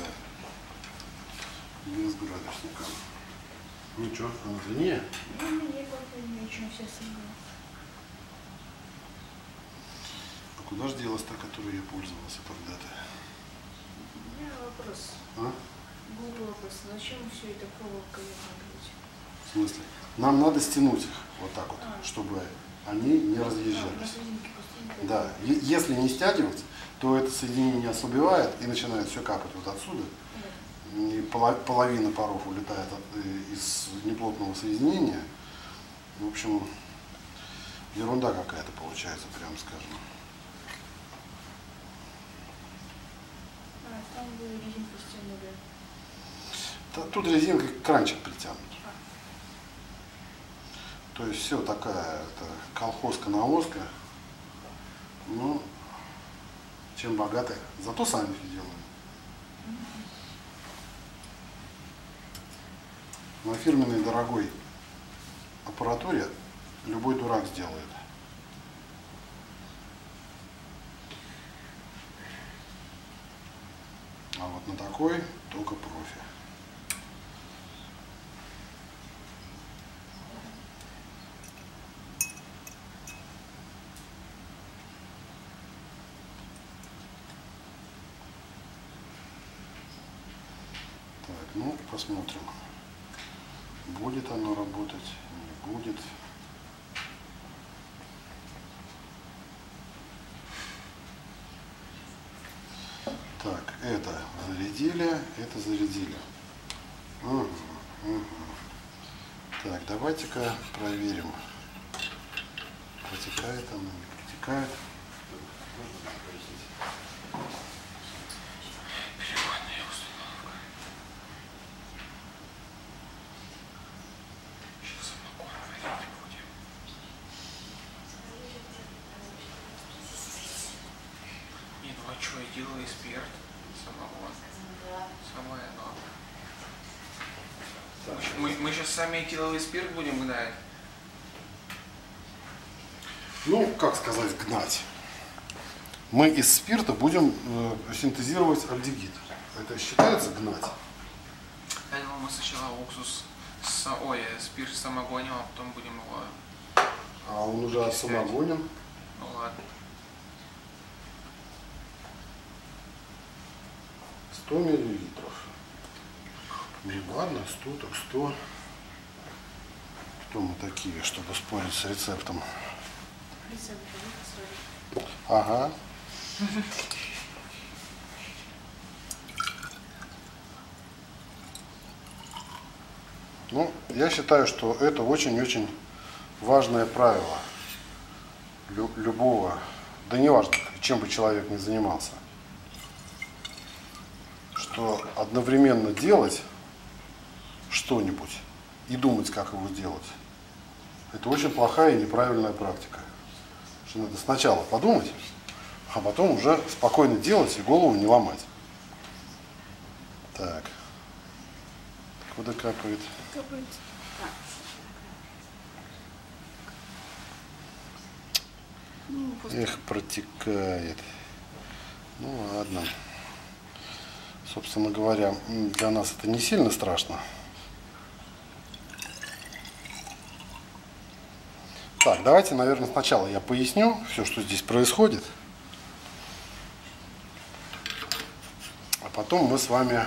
Без градусника. Ничего, она длиннее. Ну, мне как-то не очень все собой. А куда же делась та, которой я пользовался когда-то? У меня вопрос. А? Глупый вопрос. Зачем все это проволокой накрыть? В смысле? Нам надо стянуть их вот так вот, А. чтобы они не А, на разъезжались. резинке просто не Да, е- если не стягивать, то это соединение ослабевает и начинает все капать вот отсюда. Да. И поло- половина паров улетает от- э, из неплотного соединения. В общем, ерунда какая-то получается, прям скажем. А, там вы резинку стянули. Та- Тут резинкой кранчик притянут. То есть все такая это, колхозка-навозка. Ну, чем богаты. Зато сами все делаем. На фирменной дорогой аппаратуре любой дурак сделает. А вот на такой только профи. Так, ну посмотрим, будет оно работать, не будет. Так, это зарядили, это зарядили. Угу, угу. Так, давайте-ка проверим, протекает оно, не протекает. Что, этиловый спирт, самогон, самое оно. Мы, мы сейчас сами этиловый спирт будем гнать? Ну, как сказать, гнать. Мы из спирта будем э, синтезировать альдегид. Это считается гнать? Я думал, мы сначала уксус, с, ой, спирт самогоним, а потом будем его... А он уже осамогонен. Ну ладно. сто миллилитров. Ну ладно, сто так сто. Кто мы такие, чтобы спорить с рецептом? Ага. Ну, я считаю, что это очень-очень важное правило Лю любого, да не важно, чем бы человек ни занимался, что одновременно делать что-нибудь и думать, как его делать, это очень плохая и неправильная практика. Что надо сначала подумать, а потом уже спокойно делать и голову не ломать. Так. Куда капает? Капает. Ну, после... Эх, протекает. Ну ладно. Собственно говоря, для нас это не сильно страшно. Так, давайте, наверное, сначала я поясню все, что здесь происходит. А потом мы с вами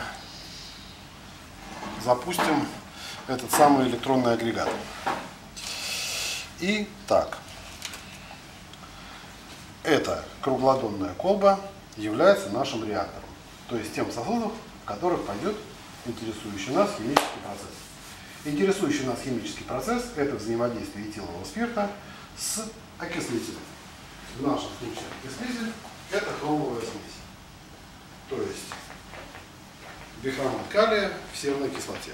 запустим этот самый электронный агрегат. Итак, эта круглодонная колба является нашим реактором, то есть тем сосудом, в которых пойдет интересующий нас химический процесс. Интересующий нас химический процесс – это взаимодействие этилового спирта с окислителем. В нашем случае окислитель – это хромовая смесь, то есть бихромат калия в серной кислоте.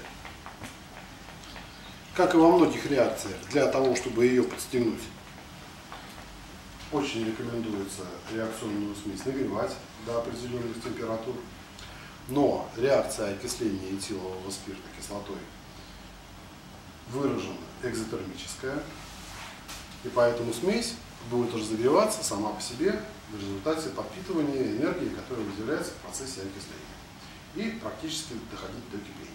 Как и во многих реакциях, для того, чтобы ее подстегнуть, очень рекомендуется реакционную смесь нагревать до определенных температур. Но реакция окисления этилового спирта кислотой выражена экзотермическая, и поэтому смесь будет разогреваться сама по себе в результате подпитывания энергии, которая выделяется в процессе окисления, и практически доходить до кипения.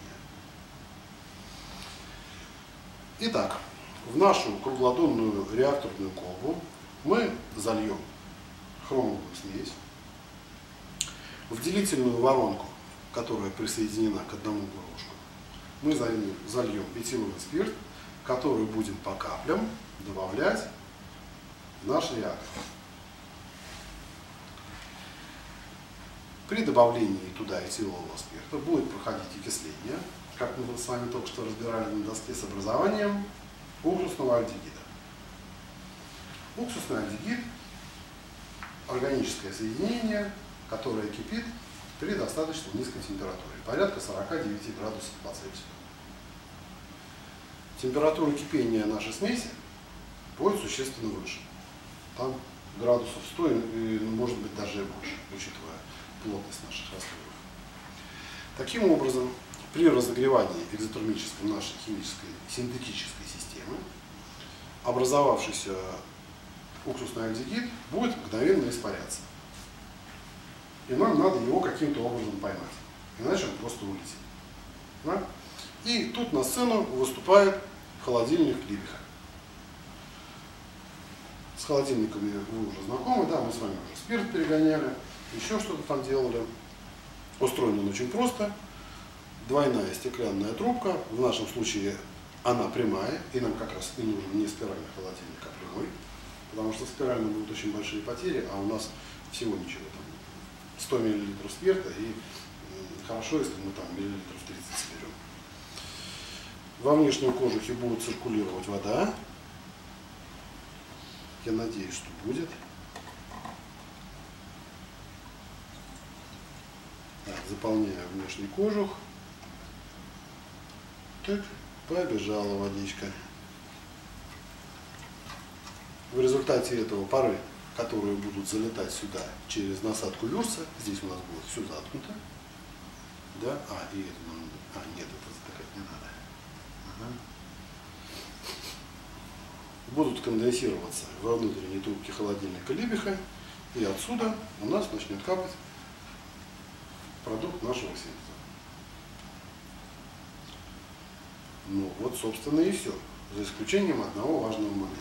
Итак, в нашу круглодонную реакторную колбу мы зальем хромовую смесь, в делительную воронку, которая присоединена к одному горошку, мы зальем, зальем этиловый спирт, который будем по каплям добавлять в наш реактор. При добавлении туда этилового спирта будет проходить окисление, как мы с вами только что разбирали на доске, с образованием уксусного альдегида. Уксусный альдегид – органическое соединение, которое кипит при достаточно низкой температуре, порядка сорока девяти градусов по Цельсию. температура кипения нашей смеси будет существенно выше. Там градусов сто, и, может быть, даже и больше, учитывая плотность наших растворов. Таким образом, при разогревании экзотермическом нашей химической синтетической системы образовавшийся уксусный альдегид будет мгновенно испаряться. И нам надо его каким-то образом поймать, иначе он просто улетит. Да? И тут на сцену выступает холодильник Либиха. С холодильниками вы уже знакомы, да, мы с вами уже спирт перегоняли, еще что-то там делали. Устроен он очень просто. Двойная стеклянная трубка, в нашем случае она прямая, и нам как раз и нужен не спиральный холодильник, а прямой, потому что спирально будут очень большие потери, а у нас всего ничего, там сто миллилитров спирта, и хорошо, если мы там миллилитров тридцать соберем. Во внешнем кожухе будет циркулировать вода. Я надеюсь, что будет. Так, заполняю внешний кожух. Так, побежала водичка. В результате этого пары, которые будут залетать сюда через насадку Вюрса, здесь у нас будет все заткнуто. Да? А, и это нам... А, нет, это затыкать не надо. Ага. Будут конденсироваться во внутренней трубке холодильника Либиха, и отсюда у нас начнет капать продукт нашего синтеза. Ну вот, собственно, и все, за исключением одного важного момента.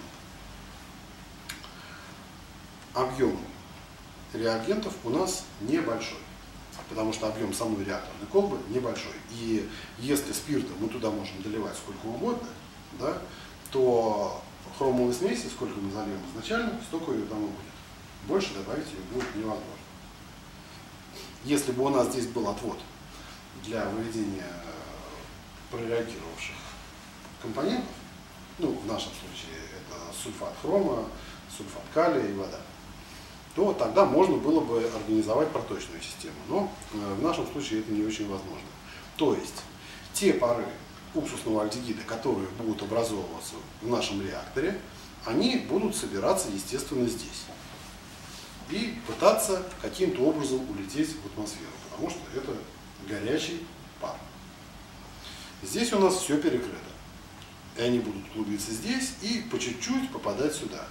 Объем реагентов у нас небольшой, потому что объем самой реакторной колбы небольшой. И если спирта мы туда можем доливать сколько угодно, да, то хромовой смеси, сколько мы зальем изначально, столько ее там и будет. Больше добавить ее будет невозможно. Если бы у нас здесь был отвод для выведения прореагировавших компонентов, ну, в нашем случае это сульфат хрома, сульфат калия и вода, то тогда можно было бы организовать проточную систему. Но в нашем случае это не очень возможно. То есть те пары уксусного альдегида, которые будут образовываться в нашем реакторе, они будут собираться, естественно, здесь. И пытаться каким-то образом улететь в атмосферу, потому что это горячий пар. Здесь у нас все перекрыто. И они будут клубиться здесь и по чуть-чуть попадать сюда.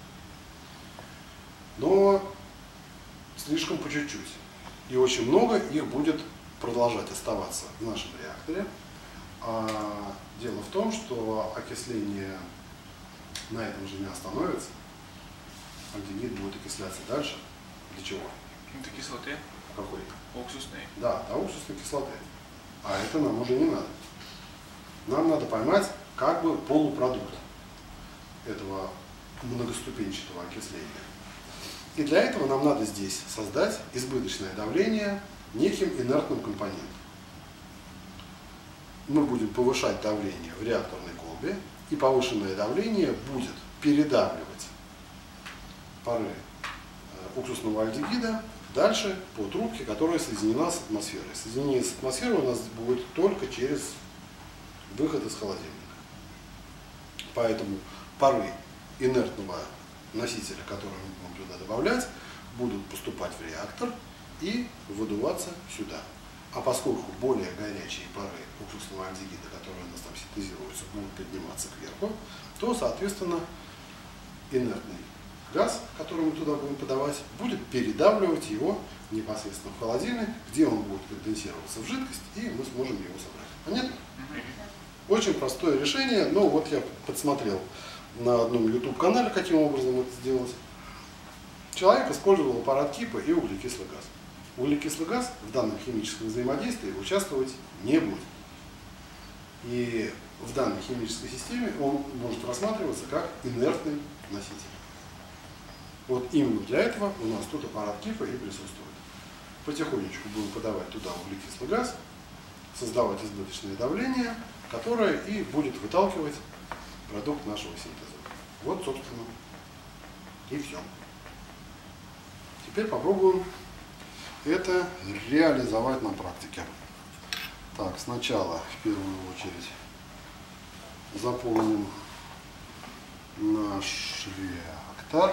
Но слишком по чуть-чуть. И очень много их будет продолжать оставаться в нашем реакторе. А дело в том, что окисление на этом же не остановится. Альдегид будет окисляться дальше. Для чего? Это кислоты? Какой? Уксусные. Да, до уксусной кислоты. А это нам уже не надо. Нам надо поймать как бы полупродукт этого многоступенчатого окисления. И для этого нам надо здесь создать избыточное давление неким инертным компонентом. Мы будем повышать давление в реакторной колбе, и повышенное давление будет передавливать пары уксусного альдегида дальше по трубке, которая соединена с атмосферой. Соединение с атмосферой у нас будет только через выход из холодильника. Поэтому пары инертного носителя, который мы будем туда добавлять, будут поступать в реактор и выдуваться сюда. А поскольку более горячие пары уксусного альдегида, которые у нас там синтезируются, будут подниматься кверху, то, соответственно, инертный газ, который мы туда будем подавать, будет передавливать его непосредственно в холодильник, где он будет конденсироваться в жидкость, и мы сможем его собрать. Понятно? Очень простое решение, но вот я подсмотрел на одном YouTube-канале, каким образом это сделать. Человек использовал аппарат Кипа и углекислый газ. Углекислый газ в данном химическом взаимодействии участвовать не будет. И в данной химической системе он может рассматриваться как инертный носитель. Вот именно для этого у нас тут аппарат Кипа и присутствует. Потихонечку будем подавать туда углекислый газ, создавать избыточное давление, которое и будет выталкивать продукт нашего синтеза. Вот, собственно, и все. Теперь попробуем это реализовать на практике. Так, сначала, в первую очередь, Заполним наш реактор.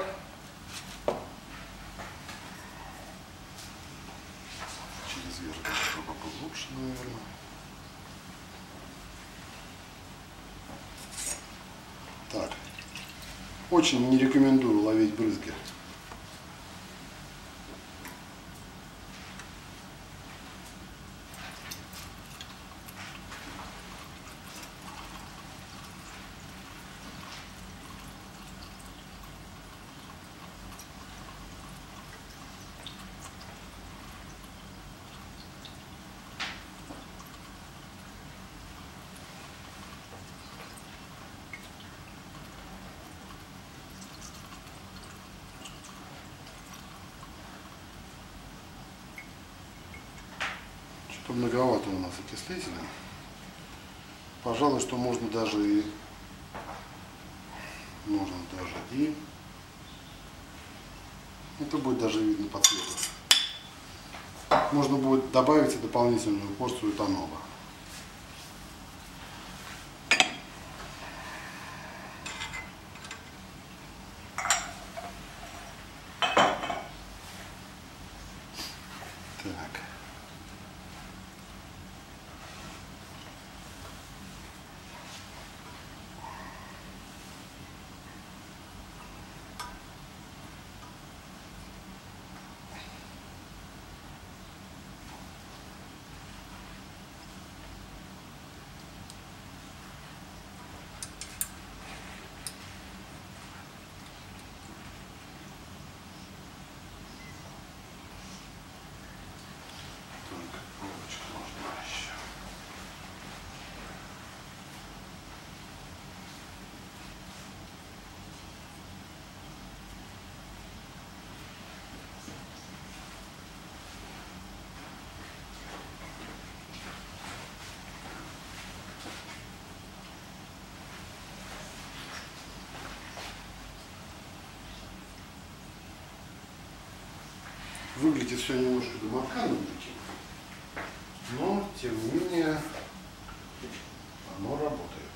Через верх чтобы было лучше, наверное. Так. Очень не рекомендую ловить брызги. Что многовато у нас окислителя. Пожалуй, что можно даже и можно даже и это будет даже видно по цвету. Можно будет добавить и дополнительную порцию этанола. Так. Выглядит все немножко домоканным таким, но тем не менее оно работает.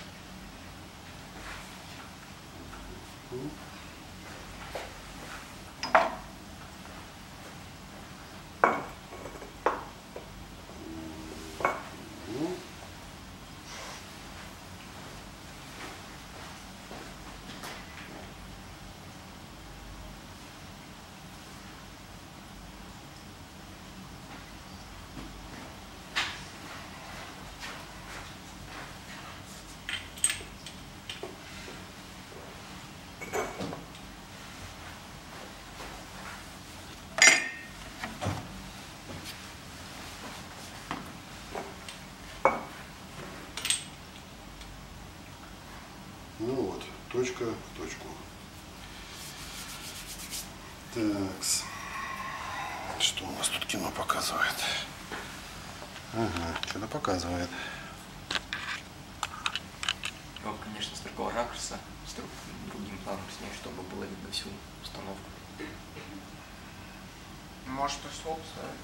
Ну вот, точка в точку. Так, что у нас тут кино показывает? Ага, что-то показывает. Ну, конечно, с такого ракурса, с друг, другим планом снять, чтобы было видно всю установку. Может, и слов ставить?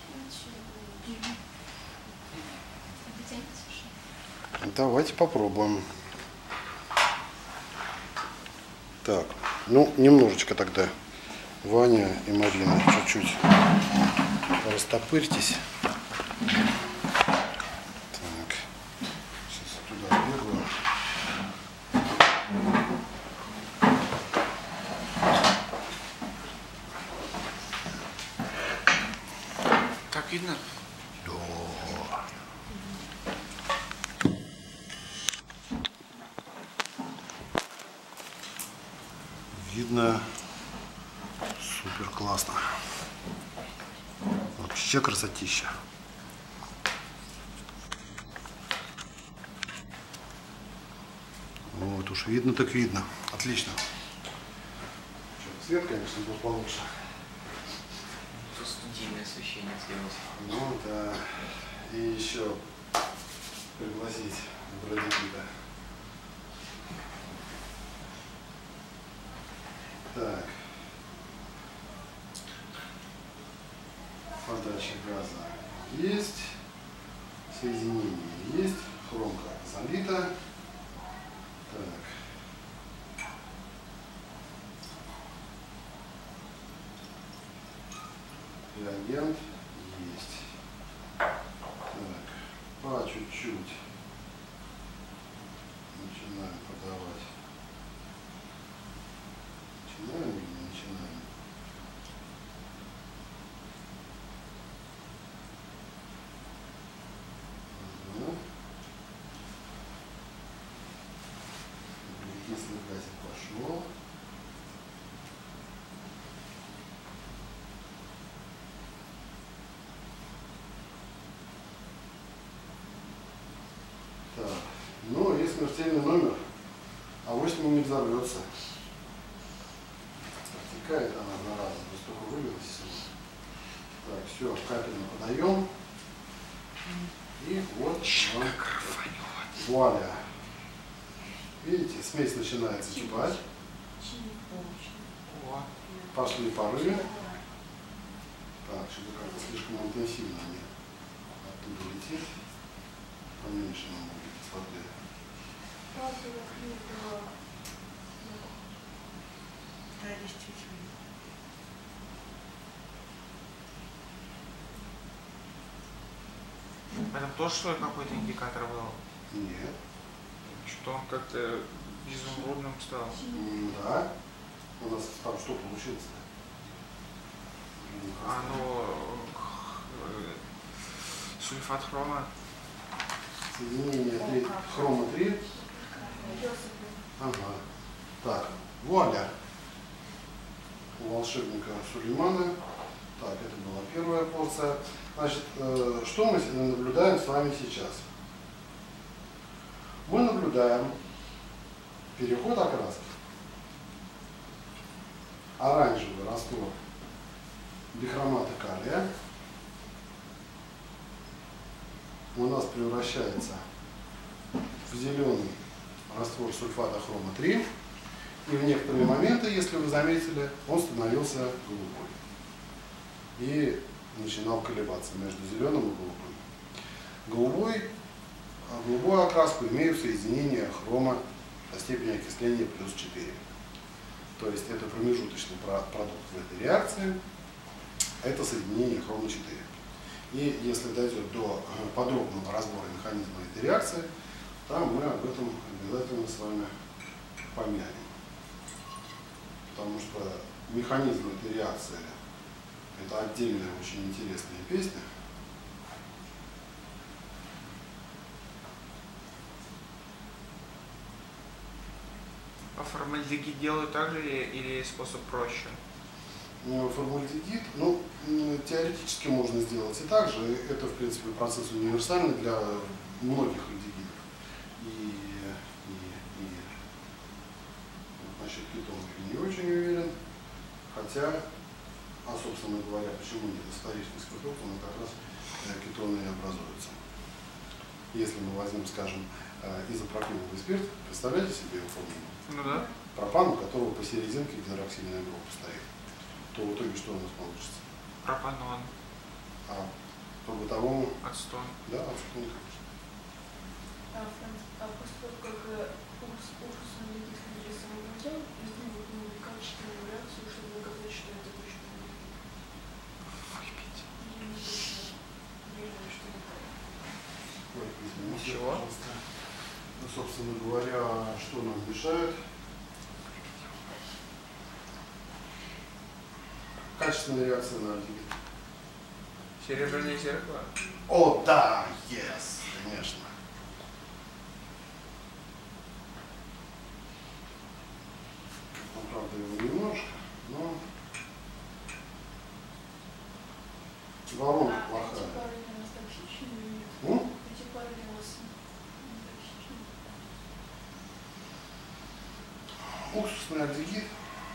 Давайте попробуем. Так, ну, немножечко тогда, Ваня и Марина, чуть-чуть растопырьтесь. Так, сейчас туда бегаю. Так видно? Видно супер классно. Вообще красотища. Вот уж видно так видно. Отлично. Цвет, конечно, был получше. Студийное освещение сделать. Ну да. И еще пригласить Брэда Питта. Так. Подача газа есть. Соединение есть. Хромка залита. Реагент есть. Так, по чуть-чуть начинаем подавать. Начинаем или не начинаем? Ага. Если газик пошел. Так, ну и смертельный номер. Авось с ним не взорвется. Протекает она одноразово, столько вылилось всего. Так, все, капельно подаем. И вот вам вуаля. Видите, смесь начинает закипать. Пошли пары. Так, что-то как-то слишком интенсивно они оттуда летит. Поменьше нам будет кислоты. Да, действительно. Это тоже что ли какой-то индикатор был? Нет. Что он как-то изумрудным стал? М, Да. У нас там что получилось-то? А ну, э, сульфат хрома. Соединение три, хрома три. Ага. Так, вуаля. У волшебника Сулеймана. Так, это была первая порция. Значит, э, что мы наблюдаем с вами сейчас? Мы наблюдаем переход окраски. Оранжевый раствор бихромата калия у нас превращается в зеленый раствор сульфата хрома три. И в некоторые моменты, если вы заметили, он становился голубой. И начинал колебаться между зеленым и голубым. Голубой, голубую окраску имеют соединения хрома до степени окисления плюс четыре. То есть это промежуточный продукт в этой реакции. Это соединение хрома четыре. И если дойдет до подробного разбора механизма этой реакции, там мы об этом обязательно с вами помянем. Потому что механизм этой реакции — это отдельная очень интересная песня. А формальдегид делают так же или, или способ проще? Формальдегид, ну, теоретически можно сделать и так же. Это, в принципе, процесс универсальный для многих альдегидов. И, и, и насчет кетонов я не очень уверен. Хотя, а собственно говоря, почему нет исторических продуктов, как раз кетоны и образуются. Если мы возьмем, скажем, изопропиловый спирт, представляете себе его формулу? Ну да. Пропан, у которого посерединке гидроксильная группа стоит, то в итоге что у нас получится? Пропанон. А по бытовому? Ацетон. Да, ацетон, конечно. А, Франц, а после того, как уксус налетит внутри самого тела, сделают новую качественную реакцию, чтобы доказать, что это точно не Выпить. я не точно уверена, что это так. Ой, извините, Чего? пожалуйста. Ну, собственно говоря, что нам мешает? Качественная реакция на альдегид. Серебряное зеркало? О, да, yes, конечно. Ну, правда, его немножко, но воронка А эти плохая. пары для нас токсичны или нет? М? Эти пары для нас не токсичны? Уксусный альдегид.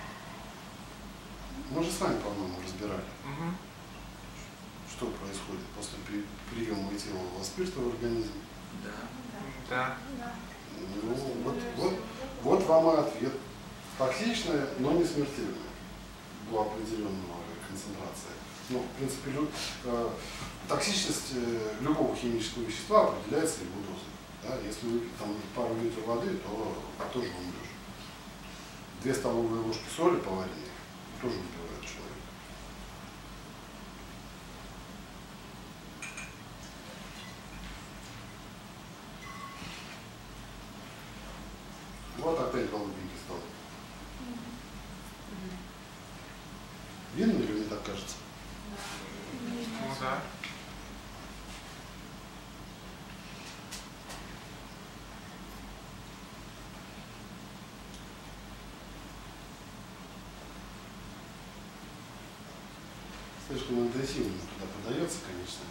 Мы же с вами, по-моему, разбирали, Угу. что происходит после при- приема этилового спирта в организме. Да. Да. Да. Ну, вот, вот, вот вам и ответ. Токсичное, но не смертельное до определенного концентрации. Ну, в принципе, лю- э, токсичность э, любого химического вещества определяется его дозой. Да? Если выпить там пару литров воды, то тоже умрешь. Две столовые ложки соли поваренной тоже убивают человека. Видно или мне так кажется? Ну да. Слишком интенсивно туда подается, конечно.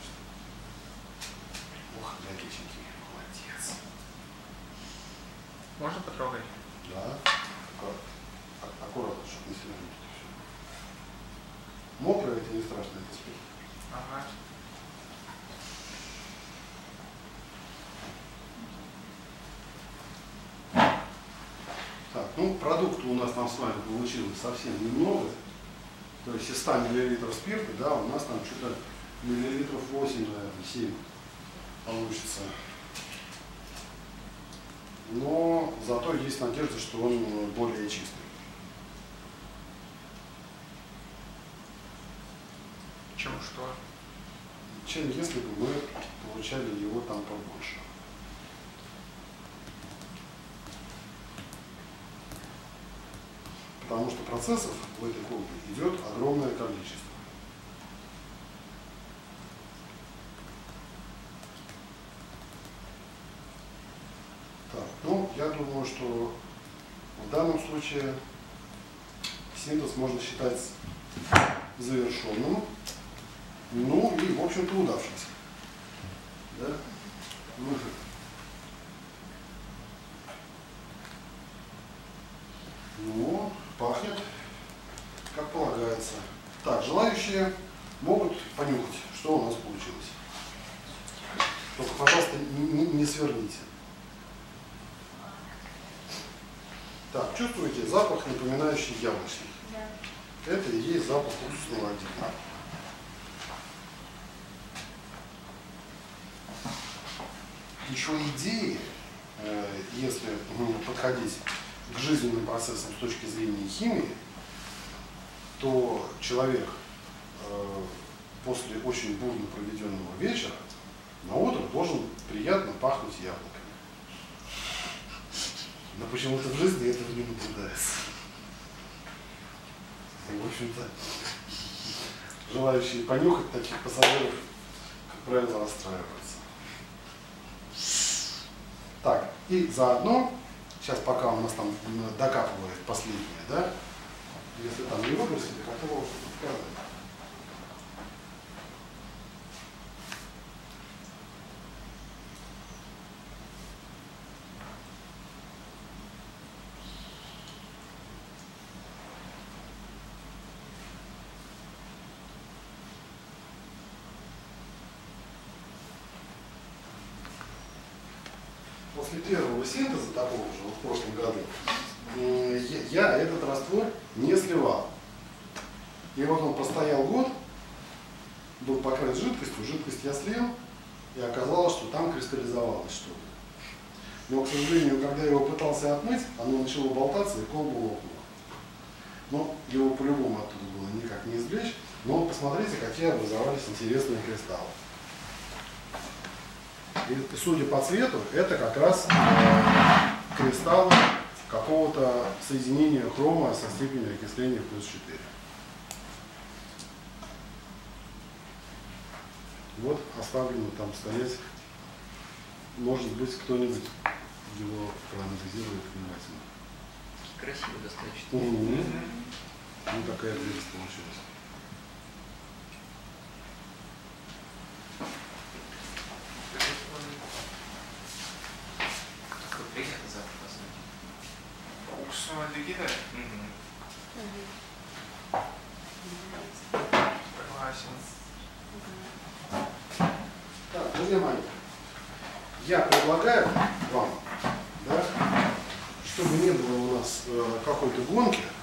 Ох, горяченький, молодец. Можно потрогать? Да, аккуратно, аккуратно, чтобы не свернуть это все. Мокрое это не страшно, это спирт. Ага. Так, ну продукта у нас там с вами получилось совсем немного. То есть из ста миллилитров спирта, да, у нас там что-то миллилитров восемь, наверное, семь получится. Но зато есть надежда, что он более чистый. Чем что? Чем если бы мы получали его там побольше. Потому что процессов в этой колбе идет огромное количество. Так, ну, я думаю, что в данном случае синтез можно считать завершенным, ну и, в общем-то, удавшимся. Да? Выход. Ну, пахнет, как полагается. Так, желающие могут понюхать, что у нас получилось. Только, пожалуйста, не, не, не сверните. Так, чувствуете запах, напоминающий яблочный? Да. Это и есть запах уксусного отдела. Еще идеи, э, если ну, подходить к жизненным процессам с точки зрения химии, то человек э, после очень бурно проведенного вечера на утро должен приятно пахнуть яблоками. Но почему-то в жизни этого не наблюдается. И, в общем-то, желающие понюхать таких пассажиров, как правило, расстраиваются. Так, и заодно, сейчас пока у нас там докапывает последнее, да, если там не выбросили, готово что-то показать. После первого синтеза, такого же, вот в прошлом году, я этот раствор не сливал. И вот он постоял год, был покрыт жидкостью, жидкость я слил, и оказалось, что там кристаллизовалось что-то. Но, к сожалению, когда я его пытался отмыть, оно начало болтаться и колба лопнула. Но его по-любому оттуда было никак не извлечь. Но посмотрите, какие образовались интересные кристаллы. И, судя по цвету, это как раз э, кристаллы какого-то соединения хрома со степенью окисления плюс четыре. Вот оставлено там стоять. Может быть, кто-нибудь его проанализирует внимательно. Красиво достаточно. Mm-hmm. Ну, такая прелесть получилась. Такой приятный запах, по сути. Уксусного альдегида? Угу. Согласен. Так, друзья мои, я предлагаю вам, да, чтобы не было у нас э, какой-то гонки,